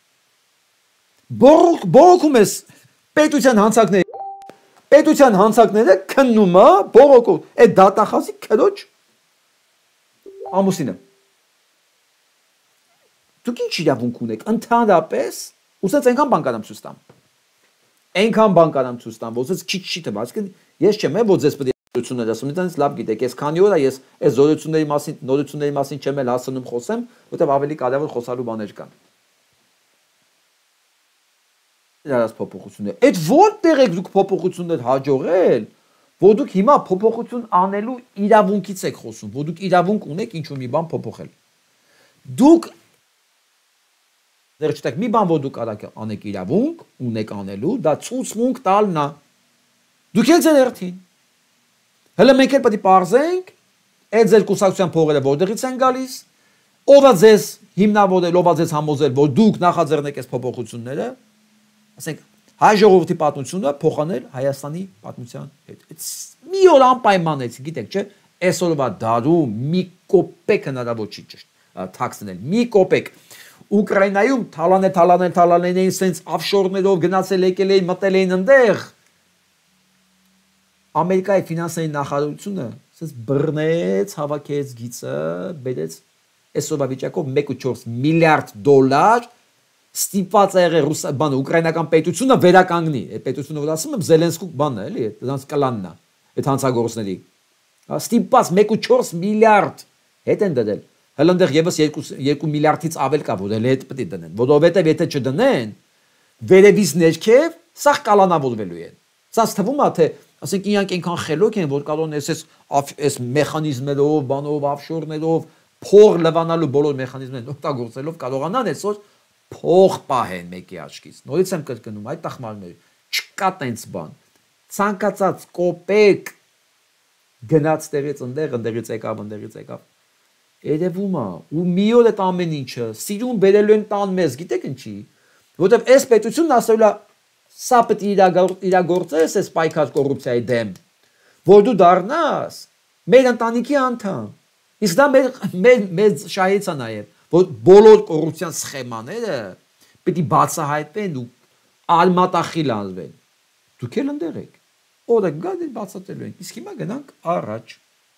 Բողոքում ես պետության հանցակները, պետության հանցակները քննում է, բողոքում, այդ դատախազի քրոջ ամուսինը։ Դուք ինչ իրավունք ունեք, ընդհանրապես, ուսած այնքան բան կարամ ցույց տամ։ Այնքան բան կարամ ցույց տամ, որ ուսած քիչ չի թվաց, ես չեմ, որ ձեզ պետք է զորություններ ասում, ինձ լավ գիտեք, ես քանի օր է ես այս զորությունների մասին, նորությունների մասին չեմ էլ հասնում խոսեմ, որտեղ ավելի կարևոր խոսալու բաներ կան։ Դրանց փոփոխություններ։ Այդ որտեղ եք դուք փոփոխություններ հաջողել, որ դուք հիմա փոփոխություն անելու իրավունքից եք խոսում, որ դուք իրավունք ունեք ինչ-որ մի բան փոփոխել։ Դուք դեռ չտեք մի բան, որ դուք արեք անեք իրավունք, ունեք անելու, դա ցուցմունք տալն է։ Դուք եք ձեր երթին։ Հələ մենք էլ պետք է պարզենք, այդ ձեր կուսակցության փողերը որտեղից են գալիս, ով է ձեզ հիմնավորել, ով է ձեզ համոզել, որ դուք նախաձեռնեք այս փոփոխությունները, ասենք հայ ժողովրդի պատմությունը փոխանել Հայաստանի պատմության հետ։ Մի օր անպայման է, գիտեք, չէ՞, այսօրվա դարում մի կոպեկ հնարավոր չի ճիշտ թաքցնել, մի կոպեկ։ Ուկրաինայում թալանել, թալանել, թալանել էին սենց ավշորներով գնացել եկել էին, մտել էին այնտեղ։ Ամերիկայի ֆինանսների նախարարությունը սենց բռնեց, հավաքեց գիծը, բերեց այսօրվա վիճակով մեկ ու չորս միլիարդ դոլար ստիպված է եղել ռուս բանը ուկրաինական պետությունը վերականգնի։ Այդ պետությունը որ ասում եմ Զելենսկու բանն է, էլի, դրանց կլանն է, այդ հանցագործների։ Ստիպված մեկ ու չորս միլիարդ հետ են դրել։ Հələ այնտեղ եւս երկու միլիարդից ավել կա, որ էլ հետ պետք է դնեն, որովհետեւ եթե չդնեն, վերևից ներքև սա կալանավորվելու են։ Սա թվում է թե, ասենք իրանք այնքան խելոք են, որ կարող են այս այս մեխանիզմերով, բանով, ավշորներով, փող լվանալու բոլոր մեխանիզմներն օգտագործելով կարողանան այսօր փող պահեն մեկի աչքից։ Նորից եմ կրկնում, այդ տխմարները չկա տենց բան։ Ցանկացած կոպեկ գնաց տեղից ընդեղ, ընդեղից եկավ, ընդեղից եկավ։ Երևում է, ու մի օր այդ ամեն ինչը սիրուն բերելու են տան մեզ, գիտեք ինչի, որովհետև այս պետությունն ասել է, սա պետք է իրագործես այս պայքար կոռուպցիայի դեմ, որ դու դառնաս մեր ընտանիքի անդամ։ Իսկ դա մեր մեր մեծ շահից է նաև, որ բոլոր կոռուպցիան սխեմաները պետք է բացահայտվեն ու արմատախիլ անվեն։ Դուք էլ ընդեղ եք։ Օրը գա դե բացատրելու են։ Իսկ հիմա գնանք առաջ։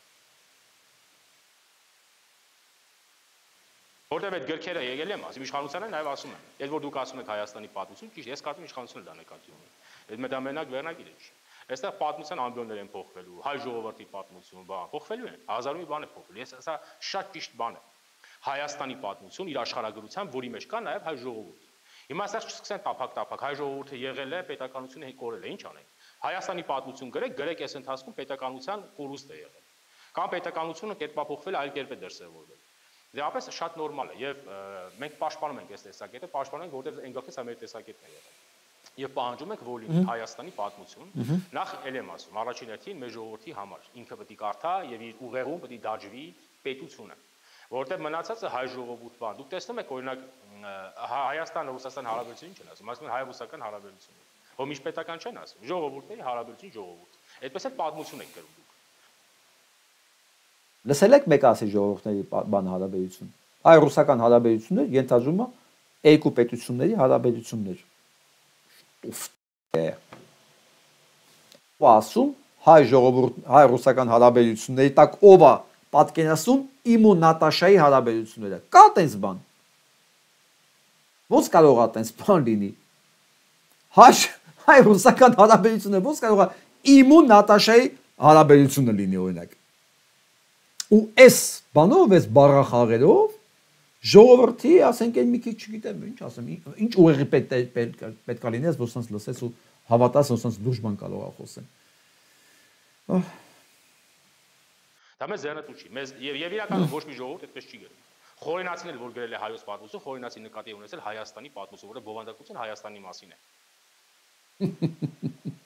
Որտեւ այդ գրքերը եկել եմ, ասում իշխանությանը նաև ասում են, այդ որ դուք ասում եք Հայաստանի պատմություն, ճիշտ, ես կարծում եմ իշխանությունը դա նկատի ունի։ Այդ մետամենակ վերնագիրը չի։ Այստեղ պատմության ամբիոններ են փոխվելու, հայ ժողովրդի պատմություն, բան, փոխվելու են, հազար մի բան է փոխվելու։ Ես սա շատ ճիշտ բան է։ Հայաստանի պատմություն իր աշխարհագրությամբ, որի մեջ կա նաև հայ ժողովուրդ։ Հիմա ասած չսկսեն տափակ-տափակ, հայ ժողովուրդը եղել է, պետականությունը կորել է, ինչ անենք։ Հայաստանի պատմություն գրեք, գրեք այս ընթացքում պետականության կորուստ է եղել։ Կամ պետականությունը կերպափոխվել, այլ կերպ է դրսևորվել։ Դեպս շատ նորմալ է եւ մենք պաշտպանում ենք այս տեսակետը, պաշտպանում ենք, որովհետեւ այնքանից է մեր տեսակետն է եղել։ Եվ պահանջում ենք, որ լինի Հայաստանի պատմություն, նախ ել եմ ասում, առաջին հերթին մեր ժողովրդի համար, ինքը պետք է կարդա եւ իր ուղեղում պետք է դաջվի պետությունը, որովհետեւ մնացածը հայ ժողովուրդ բան։ Դուք տեսնում եք օրինակ Հայաստան-Ռուսաստան հարաբերությունին չեն ասում, ասում են հայ-ռուսական հարաբերություն։ Որ միջպետական չեն ասում, ժողովուրդների հարաբերություն ժողովուրդ։ Այդպես էլ պատմություն եք գրում դուք։ Լսել եք մեկ ասի ժողովուրդների բան հարաբերություն։ Հայ-ռուսական հարաբերություններ ենթադրում է երկու պետությունների հարաբերություններ։ Ով ասում հայ ժողովուրդ հայ-ռուսական հարաբերությունների տակ ով է պատկերացնում իմ ու Նատաշայի հարաբերությունները։ Կա տենց բան։ Ոնց կարող է տենց բան լինի։ Հայ հայ-ռուսական հարաբերությունները ոնց կարող է իմ ու Նատաշայի հարաբերությունը լինի օրինակ։ Ու այս բանով, այս բառախաղերով ժողովրդի, ասենք այն մի քիչ չգիտեմ, ինչ ասեմ, ինչ ուղեղի պետք է լինես, որ սենց լսես ու հավատաս, որ սենց լուրջ բան կարող է խոսեն։ Դա մեզ ձեռնտու չի, մեզ եւ եւ իրականում ոչ մի ժողովուրդ այդպես չի գրում։ Խորենացին էլ որ գրել է հայոց պատմություն, խորենացին նկատի ունեցել Հայաստանի պատմություն, որը բովանդակություն Հայաստանի մասին է։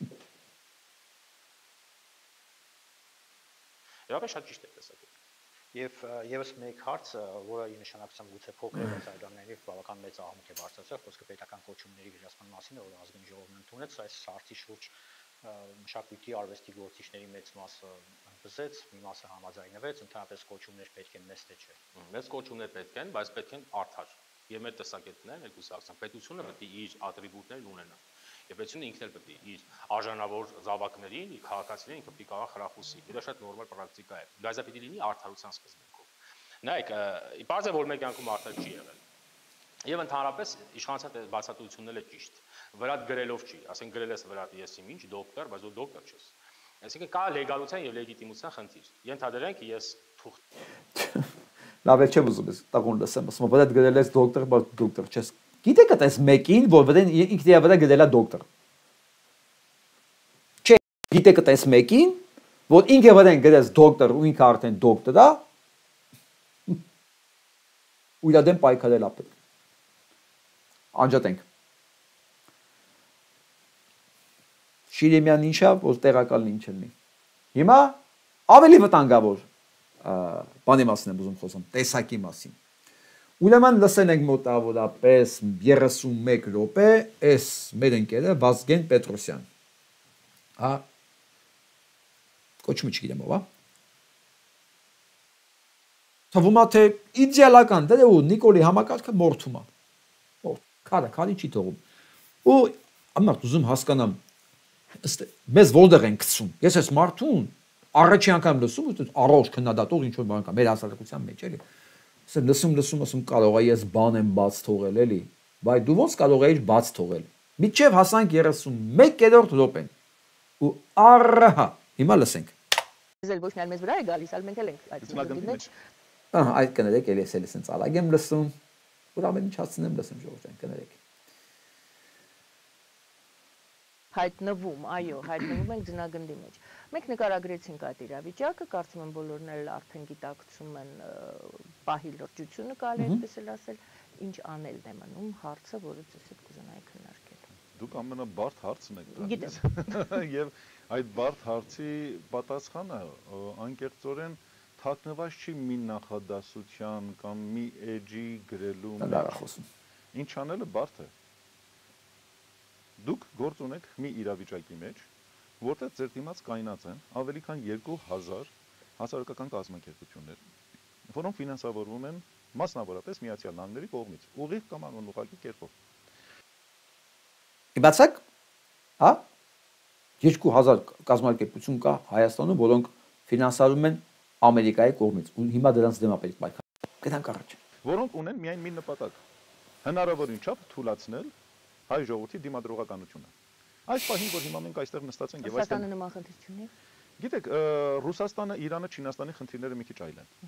Եվ շատ ճիշտ է տեսակետը։ Եվ եւս մեկ հարց, որը ի նշանակության գուցե փոքր է, բայց այդամենայնիվ բավական մեծ աղմուկ է բարձրացել, խոսքը պետական կոչումների վերահսկման մասին է, որ ազգային ժողովն ընդունեց, այս հարցի շուրջ մշակույթի արվեստի գործիչների մեծ մասը ընդվզեց, մի մասը համաձայնվեց, ընդհանրապես կոչումներ պետք են մեծ թե չէ։ Մեծ կոչումներ պետք են, բայց պետք են արդար։ Եվ մեր տեսակետներն են երկուսակցան։ Պետությունը պետք է իր ատրիբուտներն ունենա։ Եվ պետությունը ինքն էլ պետք է իր արժանավոր զավակներին, իր քաղաքացիներին ինքը պետք է կարող խրախուսի։ Դա շատ նորմալ պրակտիկա է։ Բայց դա պետք է լինի արդարության սկզբունքով։ Նայեք, իբարձ է որ մեր կյանքում արդար չի եղել։ Եվ ընդհանրապես իշխանության բացատրությունն էլ է ճիշտ։ Վրատ գրելով չի, ասենք գրել ես վրատ ես իմ ինչ դոկտոր, բայց դու դոկտոր չես։ Այսինքն կա լեգալության եւ լեգիտիմության խնդիր։ Ենթադրենք ես թուղթ։ Լավ է չեմ ուզում ես տաղոն լսեմ, ասում վրատ գրել ես դոկտոր, բայց դոկտոր չես։ Գիտեք այդպես մեկին, որ վրան ինքն իր վրա գրել է դոկտոր։ Չէ, գիտեք այդպես մեկին, որ ինքը վրան գրել դոկտոր ու ինքը արդեն դոկտոր է։ Ու իր դեմ պայքարել ապել։ Անջատենք։ Շիրեմյան ինչա, որ տեղակալն ինչ լինի։ Հիմա ավելի վտանգավոր բանի մասին եմ ուզում խոսեմ, տեսակի մասին։ Ուրեմն լսեն ենք մոտավորապես երեսունմեկ րոպե, այս մեր ընկերը Վազգեն Պետրոսյան։ Հա։ Կոչումը չգիտեմ ով է։ Թվում է թե իդեալական դե ու Նիկոլի համակարգը մորթում է։ Ո՞ր, քարը, քարի չի թողում։ Ու ամառ ուզում հասկանամ ըստ մեզ որտեղ են գցում։ Ես այս մարդուն առաջի անգամ լսում ու առողջ քննադատող ինչ որ բան կա մեր հասարակության մեջ էլի։ Ասեմ լսում լսում ասում կարող է ես բան եմ բաց թողել էլի, բայց դու ոնց կարող ես բաց թողել։ Միջև հասանք երեսունմեկերորդ րոպեն։ Ու առհա, հիմա լսենք։ Ձեր ոչ միայն մեզ վրա է գալիս, այլ մենք էլ ենք այդ ծննդի մեջ։ Ահա, այդ կներեք էլի էս էս ցալակ եմ լսում։ Որ ամեն ինչ հասցնեմ լսեմ ժողովրդին, կներեք։ Հայտնվում, այո, հայտնվում ենք ձնագնդի մեջ։ Մենք նկարագրեցինք այդ իրավիճակը, կարծում եմ բոլորն էլ արդեն գիտակցում են պահի լրջությունը կարելի է այդպես էլ ասել, ինչ անելն է մնում հարցը, որը ձեզ հետ կուզենայի քննարկել։ Դուք ամենաբարդ հարցն եք տալիս։ Գիտեմ։ Եվ այդ բարդ հարցի պատասխանը անկեղծորեն թաքնված չի մի նախադասության կամ մի էջի գրելու մեջ։ Ինչ անելը բարդ է։ Դուք գործ ունեք մի իրավիճակի մեջ, որտեղ ձեր դիմաց կայնած են ավելի քան երկու հազար հասարակական կազմակերպություններ, որոնք ֆինանսավորվում են մասնավորապես Միացյալ Նահանգների կողմից, ուղիղ կամ անուղղակի կերպով։ Իբացակ, հա? երկու հազար կազմակերպություն կա Հայաստանում, որոնք ֆինանսավորվում են Ամերիկայի կողմից, ու հիմա դրանց դեմ է պետք պայքարել։ Գնանք առաջ։ Որոնք ունեն միայն մի նպատակ՝ հնարավորին չափ թույլացնել հայ ժողովրդի դիմադրողականությունը։ Այս պահին, որ հիմա մենք այստեղ նստած ենք եւ այստեղ Ռուսաստանը նման խնդիր չունի։ Գիտեք, Ռուսաստանը, Իրանը, Չինաստանի խնդիրները մի քիչ այլ են։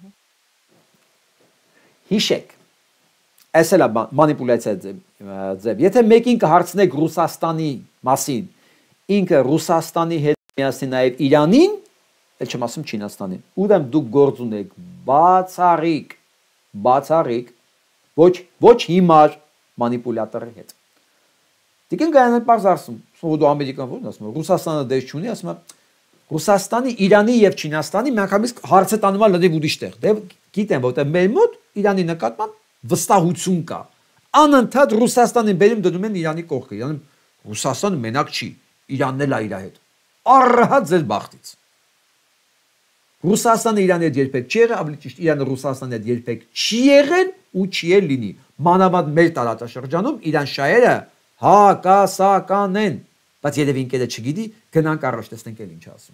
Հիշեք, այս էլ է մանիպուլյացիա ձև։ Եթե մեկին կհարցնեք Ռուսաստանի մասին, ինքը Ռուսաստանի հետ միասին նաև Իրանին, էլ չեմ ասում Չինաստանին, ուրեմն դուք գործ ունեք բացառիկ, բացառիկ, ոչ ոչ հիմար մանիպուլյատորի հետ։ Դիքեն գայանն պարզ ասում, որ դու ամերիկան ո՞րն ասում, Ռուսաստանը դες չունի, ասում է Ռուսաստանի, Իրանի եւ Չինաստանի միանգամից հարցը տանում է լրիվ ուրիշ տեղ։ Դե գիտեմ, որտեղ մեր մոտ Իրանի նկատմամբ վստահություն կա։ Անընդհատ Ռուսաստանին բերում դնում են Իրանի կողքը։ Իրանը Ռուսաստանը մենակ չի, Իրանն էլ է իր հետ։ Առհատ ձեր բախտից։ Ռուսաստանը Իրանի հետ երբեք չի եղել, ավելի ճիշտ Իրանը Ռուսաստանի հետ երբեք չի եղել ու չի էլ լինի։ Մանավանդ մեր տարածաշրջանում Իրան շահերը հակասական են, բայց երևի ինքերը չգիտի, գնանք առաջ տեսնենք էլ ինչ ասում։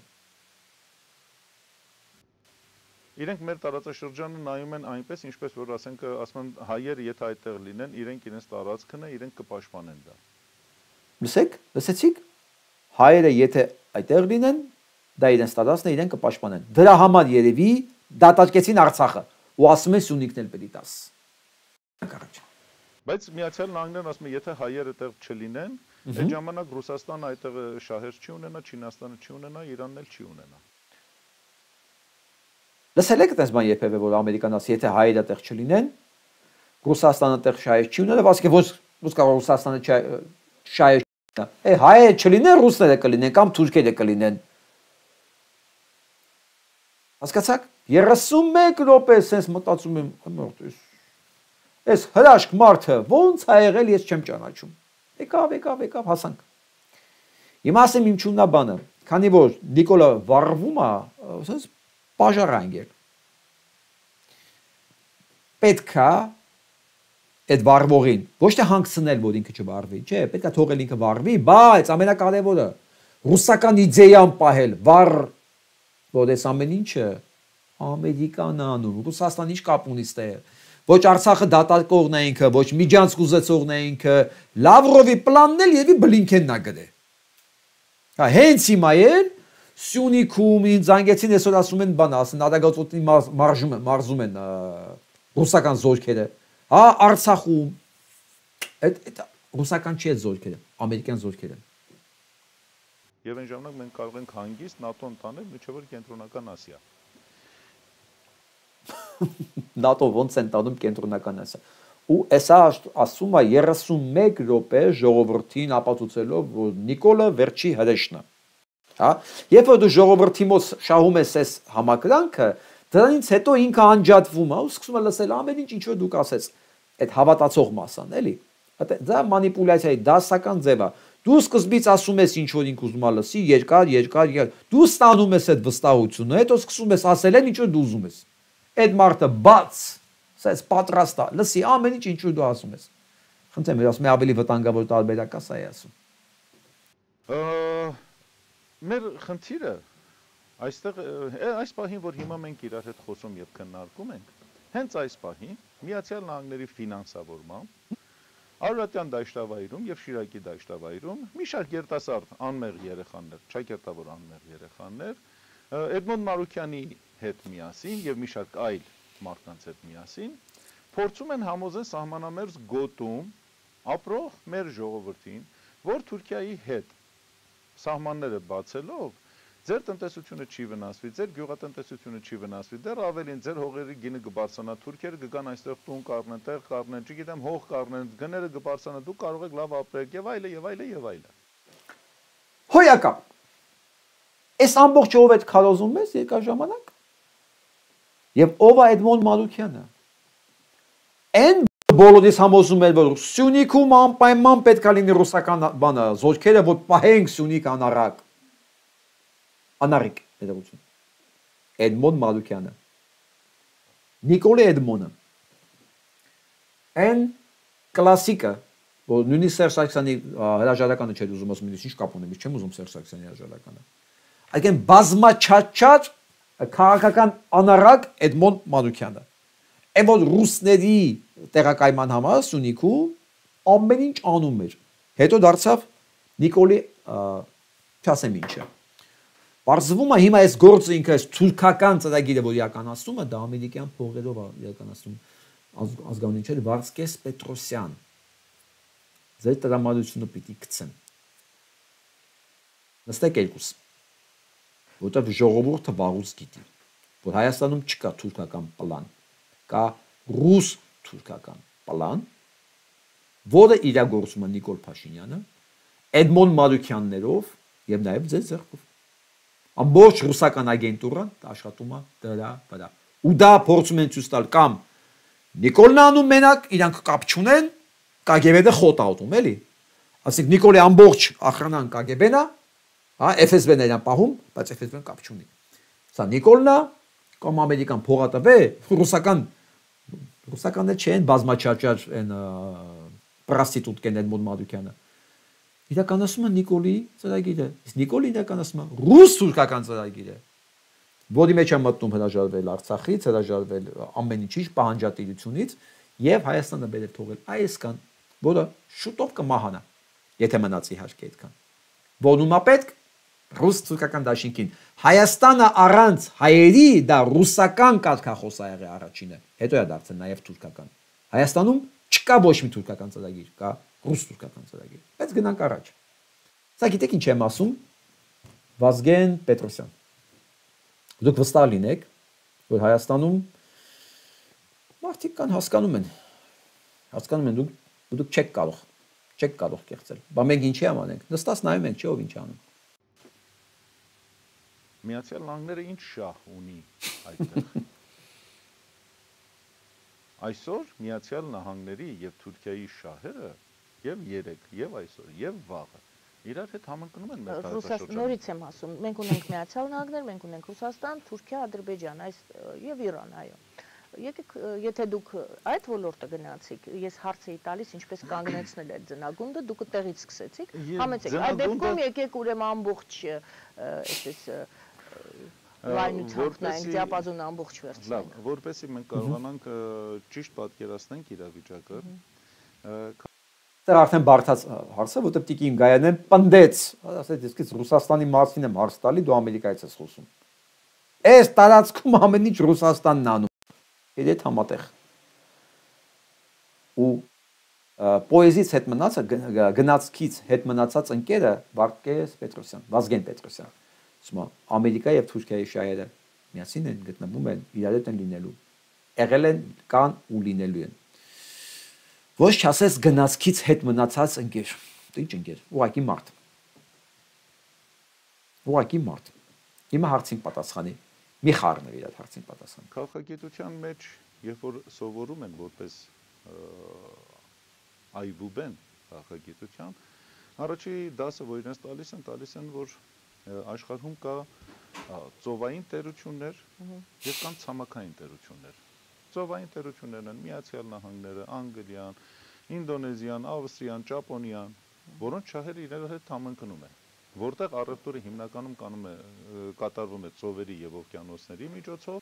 Իրենք մեր տարածաշրջանը նայում են այնպես, ինչպես որ ասենք, ասում են հայերը եթե այդտեղ լինեն, իրենք իրենց տարածքն է, իրենք կպաշտպանեն դա։ Լսեք, լսեցիք։ Հայերը եթե այդտեղ լինեն, դա իրենց տարածքն է, իրենք կպաշտպանեն։ Դրա համար երևի դատարկեցին Արցախը ու ասում են Սյունիքն էլ պետք է տաս։ Առաջ։ Բայց Միացյալ Նահանգներն ասում են, եթե հայերը այդտեղ չլինեն, այդ ժամանակ Ռուսաստանը այդտեղ շահեր չի ունենա, Չինաստանը չի ունենա, Իրանն էլ չի ունենա։ Լսել եք այդպես բան երբևէ, որ ամերիկան ասի, եթե հայերը այդտեղ չլինեն, Ռուսաստանը այդտեղ շահեր չի ունենա, ասի ոչ ոչ կարող Ռուսաստանը շահեր չի ունենա։ Է հայերը չլինեն, ռուսները կլինեն կամ թուրքերը կլինեն։ Հասկացաք, երեսունմեկ րոպե sense մտածում եմ, այս հրաշք մարդը ո՞նց ա եղել, ես չեմ ճանաչում։ Եկավ, եկավ, եկավ, հասանք։ Հիմա ասեմ իմ ճունաբանը, քանի որ Նիկոլը վառվում է, sense բաժարան գեր։ Պետքա այդ վառվողին ոչ թե հանգցնել, որ ինքը չվառվի, չէ, պետքա թողել ինքը վառվի, բայց ամենակարևորը ռուսական իդեան պահել, վառ, որ այս ամեն ինչը Ամերիկան անում, Ռուսաստան ինչ կապ ունի ստեղ։ Ոչ Արցախը դատարկողն է ինքը, ոչ Միջանցք ուզեցողն է ինքը, Լավրովի պլանն էլ եւի Բլինքենն է գրել։ Հա, հենց հիմա էլ Սյունիքում ինձ զանգեցին, այսօր ասում են բան, ասեն ադագացոտի մարժում են, մարզում են ռուսական զորքերը։ Հա, Արցախում այդ ռուսական չի այդ զորքերը, ամերիկյան զորքերը։ Եվ այն ժամանակ մենք կարող ենք հանգիստ ՆԱՏՕ ընդանել միջևոր կենտրոնական Ասիա։ ՆԱՏՕ ոնց են տանում կենտրոնական Ասիա։ Ու էսա ասում է երեսունմեկ րոպե ժողովրդին ապացուցելով, որ Նիկոլը վերջի հրեշն է։ Հա, երբ որ դու ժողովրդի մոտ շահում ես այս համակրանքը, դրանից հետո ինքը անջատվում է ու սկսում է լսել ամեն ինչ, ինչ որ դուք ասես, այդ հավատացող մասան, էլի։ Դա մանիպուլյացիայի դասական ձև է։ Դու սկզբից ասում ես ինչ որ ինքը ուզում է լսի, երկար, երկար, երկար։ Դու ստանում ես այդ վստահությունը, հետո սկսում ես ասել են ինչ որ դու ուզում ես։ Այդ մարդը բաց, ասես պատրաստ է, լսի ամեն ինչ ինչ որ դու ասում ես։ Խնդրեմ, ես ասում եմ ավելի վտանգավոր տարբերակ ասա է ասում։ Մեր խնդիրը այստեղ այս պահին, որ հիմա մենք իրար հետ խոսում եւ քննարկում ենք, հենց այս պահին Միացյալ Նահանգների ֆինանսավորմամբ Արարատյան դաշտավայրում եւ Շիրակի դաշտավայրում մի շարք երիտասարդ անմեղ երեխաներ, ճակերտավոր անմեղ երեխաներ Էդմոնդ Մարուկյանի հետ միասին եւ մի շարք այլ մարդկանց հետ միասին փորձում են համոզել սահմանամերձ գոտում ապրող մեր ժողովրդին, որ Թուրքիայի հետ սահմանները բացելով ձեր տնտեսությունը չի վնասվի, ձեր գյուղատնտեսությունը չի վնասվի, դեռ ավելին ձեր հողերի գինը կբարձրանա, թուրքերը կգան այստեղ տուն կառնեն, տեղ կառնեն, չգիտեմ, հող կառնեն, գները կբարձրանա, դուք կարող եք լավ ապրել եւ այլը եւ այլը եւ այլը։ Հոյակա։ Այս ամբողջ ով այդ քարոզում ես երկար ժամանակ։ Եվ ով է Էդմոնդ Մարուկյանը։ Այն բոլորիս համոզում էր, որ Սյունիքում անպայման պետք է լինի ռուսական բանը, զորքերը, որ պահենք Սյունիք անառակ։ Անարիկ ներողություն։ Էդմոնդ Մարուկյանը։ Նիկոլե Էդմոնը։ Այն կլասիկը, որ նույնիսկ Սերժ Սարգսյանի հրաժարականը չէր ուզում, ասում ինչ կապ ունի, չեմ ուզում Սերժ Սարգսյանի հրաժարականը։ Այգեն բազմաչաչաչ քաղաքական անառակ Էդմոնդ Մարուկյանը։ Այն որ ռուսների տեղակայման համար Սյունիքում ամեն ինչ անում էր։ Հետո դարձավ Նիկոլի չասեմ ինչը։ Պարզվում է հիմա այս գործը ինքը այս թուրքական ծրագիրը, որ իրականացնում է, դա ամերիկյան փողերով է իրականացնում ազգանունի չէ, Վարսկես Պետրոսյան։ Ձեր տրամադրությունը պիտի գցեն։ Նստեք երկուս։ Որտեղ ժողովուրդը վաղուց գիտի, որ Հայաստանում չկա թուրքական պլան, կա ռուս թուրքական պլան, որը իրագործում է Նիկոլ Փաշինյանը, Էդմոնդ Մարուկյաններով եւ նաեւ ձեր ձեռքով։ Ամբողջ ռուսական ագենտուրան աշխատում է դրա վրա։ Ու դա փորձում են ցույց տալ կամ Նիկոլն անում մենակ, իրանք կապ չունեն, Կա Գե Բե-ը խոտ ալտում, էլի։ Ասենք Նիկոլի ամբողջ ախրանան Կա Գե Բե-ն է, հա, Էֆ Էս Բե-ն է իրան պահում, բայց Էֆ Էս Բե-ն կապ չունի։ Սա Նիկոլն է, կամ ամերիկան փողատվե, ռուսական ռուսականները չեն բազմաչաչար են պրոստիտուտ կեն Էդմոնդ Մարուկյանը։ Իրականացում է Նիկոլի ծրագիրը։ Իսկ Նիկոլը իրականացում է ռուս թուրքական ծրագիրը, որի մեջ է մտնում հրաժարվել Արցախից, հրաժարվել ամեն ինչից, պահանջատիրությունից եւ Հայաստանը բերել թողել այս կան, որը շուտով կմահանա, եթե մնաց իհարկե այդքան։ Որն ումա պետք ռուս թուրքական դաշինքին։ Հայաստանը առանց հայերի դա ռուսական կարգախոս է եղել առաջինը, հետո է դարձել նաեւ թուրքական։ Հայաստանում չկա ոչ մի թուրքական ծրագիր, կա ռուս թուրքական ծրագիր։ Բայց գնանք առաջ։ Սա գիտեք ինչ եմ ասում։ Վազգեն Պետրոսյան։ Դուք վստահ լինեք, որ Հայաստանում մարդիկ կան հասկանում են։ Հասկանում են դուք դուք չեք կարող, չեք կարող կեղծել։ Բա մենք ինչի՞ ամանենք։ Նստած նայում ենք, չէ՞ ով ինչ անում։ Միացյալ Նահանգները ինչ շահ ունի այդտեղ։ Այսօր Միացյալ Նահանգների եւ Թուրքիայի շահերը եւ երեք, եւ այսօր, եւ վաղը իրար հետ համընկնում են մեր տարածաշրջանում։ Նորից եմ ասում, մենք ունենք Միացյալ Նահանգներ, մենք ունենք Ռուսաստան, Թուրքիա, Ադրբեջան, այս եւ Իրան, այո։ Եկեք, եթե դուք այդ ոլորտը գնացիք, ես հարց էի տալիս, ինչպես կանգնեցնել այդ ձնագունդը, դուք այդտեղից սկսեցիք, համեցեք, այդ դեպքում եկեք ուրեմն ամբողջ, այսպես լայնությամբ նայենք, դիապազոնը ամբողջ վերցնենք։ Լավ, որպեսզի մենք կարողանանք ճիշտ պատկերացնենք իրավիճակը։ Դեռ արդեն բարդաց հարցը, որտեղ Տիկին Գայանեն պնդեց, ասեց, իսկ Ռուսաստանի մասին եմ հարց տալի, դու Ամերիկայից ես խոսում։ Այս տարածքում ամեն ինչ Ռուսաստանն անում։ Այդ համատեղ ու պոեզից հետ մնացը գնացքից հետ մնացած ընկերը Վարդգես Պետրոսյան, Վազգեն Պետրոսյան, ասում է Ամերիկա եւ Թուրքիայի շահերը միասին են գտնվում են, իրար հետ են լինելու, եղել են, կան ու լինելու են։ Ոչ չասես գնացքից հետ մնացած ընկեր, դու ինչ ընկեր, ուղղակի մարդ։ Ուղղակի մարդ։ Հիմա հարցին պատասխանի։ Մի խառնվի այդ հարցին պատասխան։ Քաղաքագիտության մեջ, երբ որ սովորում են որպես այբուբեն քաղաքագիտության, առաջի դասը, որ իրենց տալիս են, տալիս են, որ աշխարհում կա ծովային տերություններ եւ կան ցամաքային տերություններ։ Ծովային տերություններն են Միացյալ Նահանգները, Անգլիան, Ինդոնեզիան, Ավստրիան, Ճապոնիան, որոնց շահերը իրար հետ համընկնում են։ Որտեղ առևտուրը հիմնականում կանում է կատարվում է ծովերի եւ օվկիանոսների միջոցով։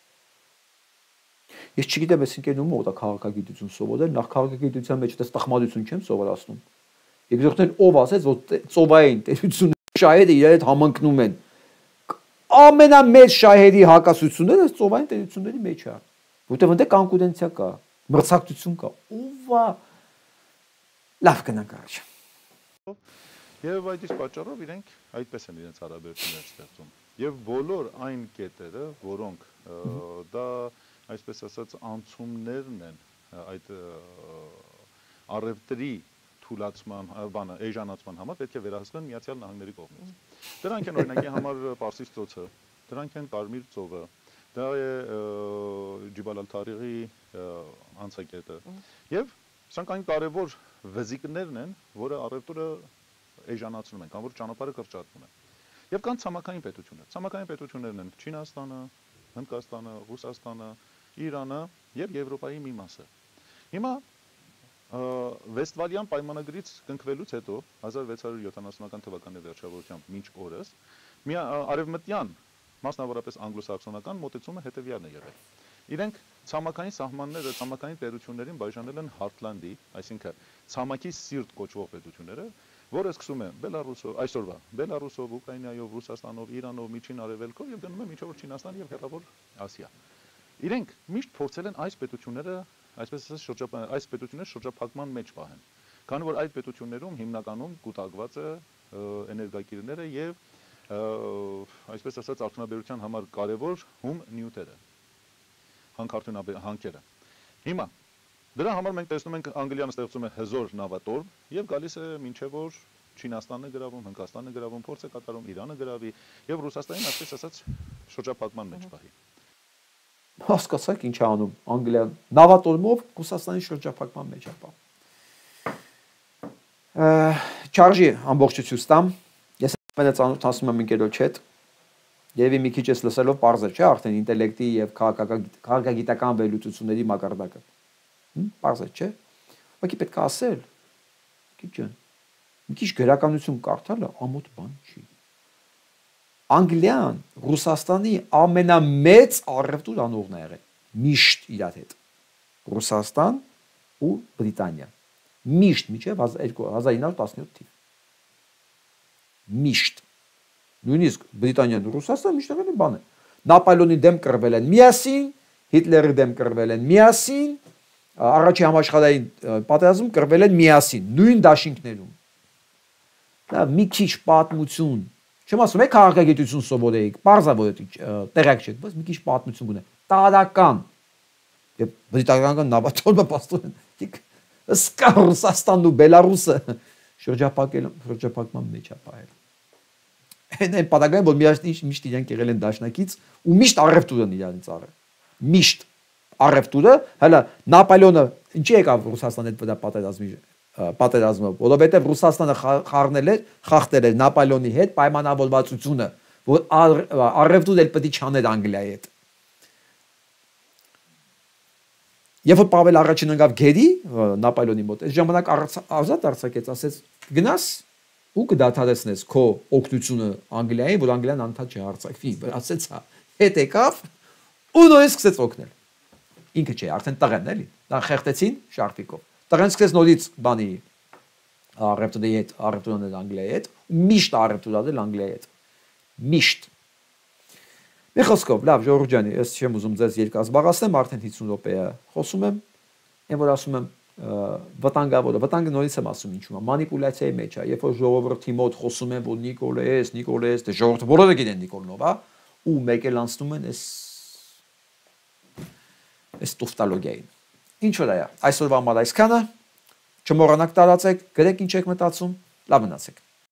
Ես չգիտեմ, ես ինքերում ո՞ր է քաղաքագիտություն սովորել, նախ քաղաքագիտության մեջ դες տխմադություն չեմ սովորացնում։ Երկրորդն ով ասեց, որ ծովային տերությունները շահերը իրար հետ համընկնում են։ Ամենամեծ շահերի հակասությունները ծովային տերությունների մեջ է, որտեղ այնտեղ կոնկուրենցիա կա, մրցակցություն կա։ Ով է լավ կնանք առաջ։ Եվ այդ իսկ պատճառով իրենք այդպես են իրենց հարաբերություններ ստեղծում։ Եվ բոլոր այն կետերը, որոնք դա այսպես ասած անցումներն են այդ առևտրի թուլացման, բանը, էժանացման համար պետք է վերահսկվեն Միացյալ Նահանգների կողմից։ Դրանք են օրինակի համար Պարսից ծոցը, դրանք են Կարմիր ծովը, դա է Ջիբալ ալ-Թարիղի անցակետը։ Եվ սրանք այն կարևոր վզիկներն են, որը առևտուրը էժանացնում են, կամ որ ճանապարհը կրճատվում է։ Եվ կան ցամաքային պետություններ։ Ցամաքային պետություններն են Չինաստանը, Հնդկաստանը, Ռուսաստանը, Իրանը եւ Եվրոպայի մի մասը։ Հիմա Վեստվալյան պայմանագրից կնքվելուց հետո հազար վեց հարյուր յոթանասունական թվականի վերջավորությամբ մինչ օրս մի արևմտյան, մասնավորապես անգլոսաքսոնական մոտեցումը հետեւյալն է եղել։ Իրենք ցամաքային սահմանները, ցամաքային պետություններին բաժանել են Հարթլանդի, այսինքն ցամաքի սիրտ կոչվող պետությունները, որը սկսում է Բելարուսով, այսօրվա Բելարուսով, Ուկրաինայով, Ռուսաստանով, Իրանով, Միջին Արևելքով եւ գնում է մինչեւ Չինաստան եւ Հեռավոր Ասիա։ Իրենք միշտ փորձել են այս պետությունները, այսպես ասած, շրջապ այս պետությունները շրջափակման մեջ պահեն։ Քանի որ այդ պետություններում հիմնականում կուտակված է էներգակիրները եւ այսպես ասած արդյունաբերության համար կարևոր հում նյութերը, հանքարդյունաբերությունը։ Հիմա դրա համար մենք տեսնում ենք Անգլիան ստեղծում է հզոր նավատորմ եւ գալիս է մինչեւ որ Չինաստանն է գրավում, Հնդկաստանն է գրավում, փորձ է կատարում Իրանը գրավի եւ Ռուսաստանին այսպես ասած շրջափակման մեջ պահի։ Հասկացաք ինչ է անում Անգլիան նավատորմով Ռուսաստանի շրջափակման մեջ է պահ։ Չարժի ամբողջություն ստամ։ Ես ամենից ծանոթացնում եմ ընկերոջ հետ։ Եվ մի քիչ ես լսելով པարզ է, չէ՞, արդեն ինտելեկտի եւ քաղաքագիտական վերլուծությունների մակարդակը։ Պարզ է, չէ՞։ Ուղղակի պետք է ասել։ Քիչ ջան։ Մի քիչ գրականություն կարդալը ամոթ բան չի։ Անգլիան Ռուսաստանի ամենամեծ առևտուր անողն է եղել։ Միշտ իր հետ։ Ռուսաստան ու Բրիտանիա։ Միշտ միջև հազար ինը հարյուր տասնյոթ թիվ։ Միշտ։ Նույնիսկ Բրիտանիան ու Ռուսաստանը միշտ եղել են բանը։ Նապոլեոնի դեմ կռվել են միասին, Հիտլերի դեմ կռվել են միասին, առաջի համաշխարհային պատերազմում կռվել են միասին, նույն դաշինքներում։ Դա մի քիչ պատմություն, չեմ ասում եք քաղաքագիտություն սովորեիք, պարզա որ տեղյակ չեք, բայց մի քիչ պատմություն գունե, տարական։ Եվ բրիտանական նավատորմը պաստորեն, ըսկա Ռուսաստանն ու Բելարուսը շրջափակել, շրջափակման մեջ է պահել։ Այն այն պատակային, որ միաշտի միշտ իրենք եղել են դաշնակից ու միշտ առևտուրն իրենց արել։ Միշտ առևտուրը, հələ Նապոլեոնը ինչի եկավ Ռուսաստանի հետ վրա պատերազմի պատերազմը, որովհետև Ռուսաստանը խառնել էր, խախտել էր Նապոլեոնի հետ պայմանավորվածությունը, որ առևտուրը էլ պետք է չաներ Անգլիայի հետ։ Երբ որ Պավել առաջին ընկավ գերի Նապոլեոնի մոտ, այս ժամանակ ազատ արձակեց, ասեց գնաս ու կդադարեցնես քո օգնությունը Անգլիային, որ Անգլիան անդադ չհարցակվի, ասեց հա, հետ եկավ ու նորից սկսեց օգնել։ Ինքը չէ, արդեն տղեն էլի, դա խեղտեցին շարֆիկով։ Տղեն սկսեց նորից բանի առևտուրի հետ, առևտուրներ Անգլիայի հետ, միշտ առևտուրներ Անգլիայի հետ։ Միշտ։ Մի խոսքով, լավ, Ժողովուրդ ջան, ես չեմ ուզում ձեզ երկար զբաղացնեմ, արդեն հիսուն րոպե է խոսում եմ, այն որ ասում եմ վտանգավորը, վտանգը նորից եմ ասում ինչու՞մ է, մանիպուլյացիայի մեջ է, երբ որ ժողովրդի մոտ խոսում են, որ Նիկոլես, Նիկոլես, դե ժողովուրդը բոլորը գիտեն Նիկոլնով, հա, ու մեկ էլ անցնում են այս այս տուֆտալոգիային։ Ինչ որ է, այսօրվա համար այսքանը, չմոռանաք տարածեք, գրեք ինչ եք մտածում, լավ մնացեք։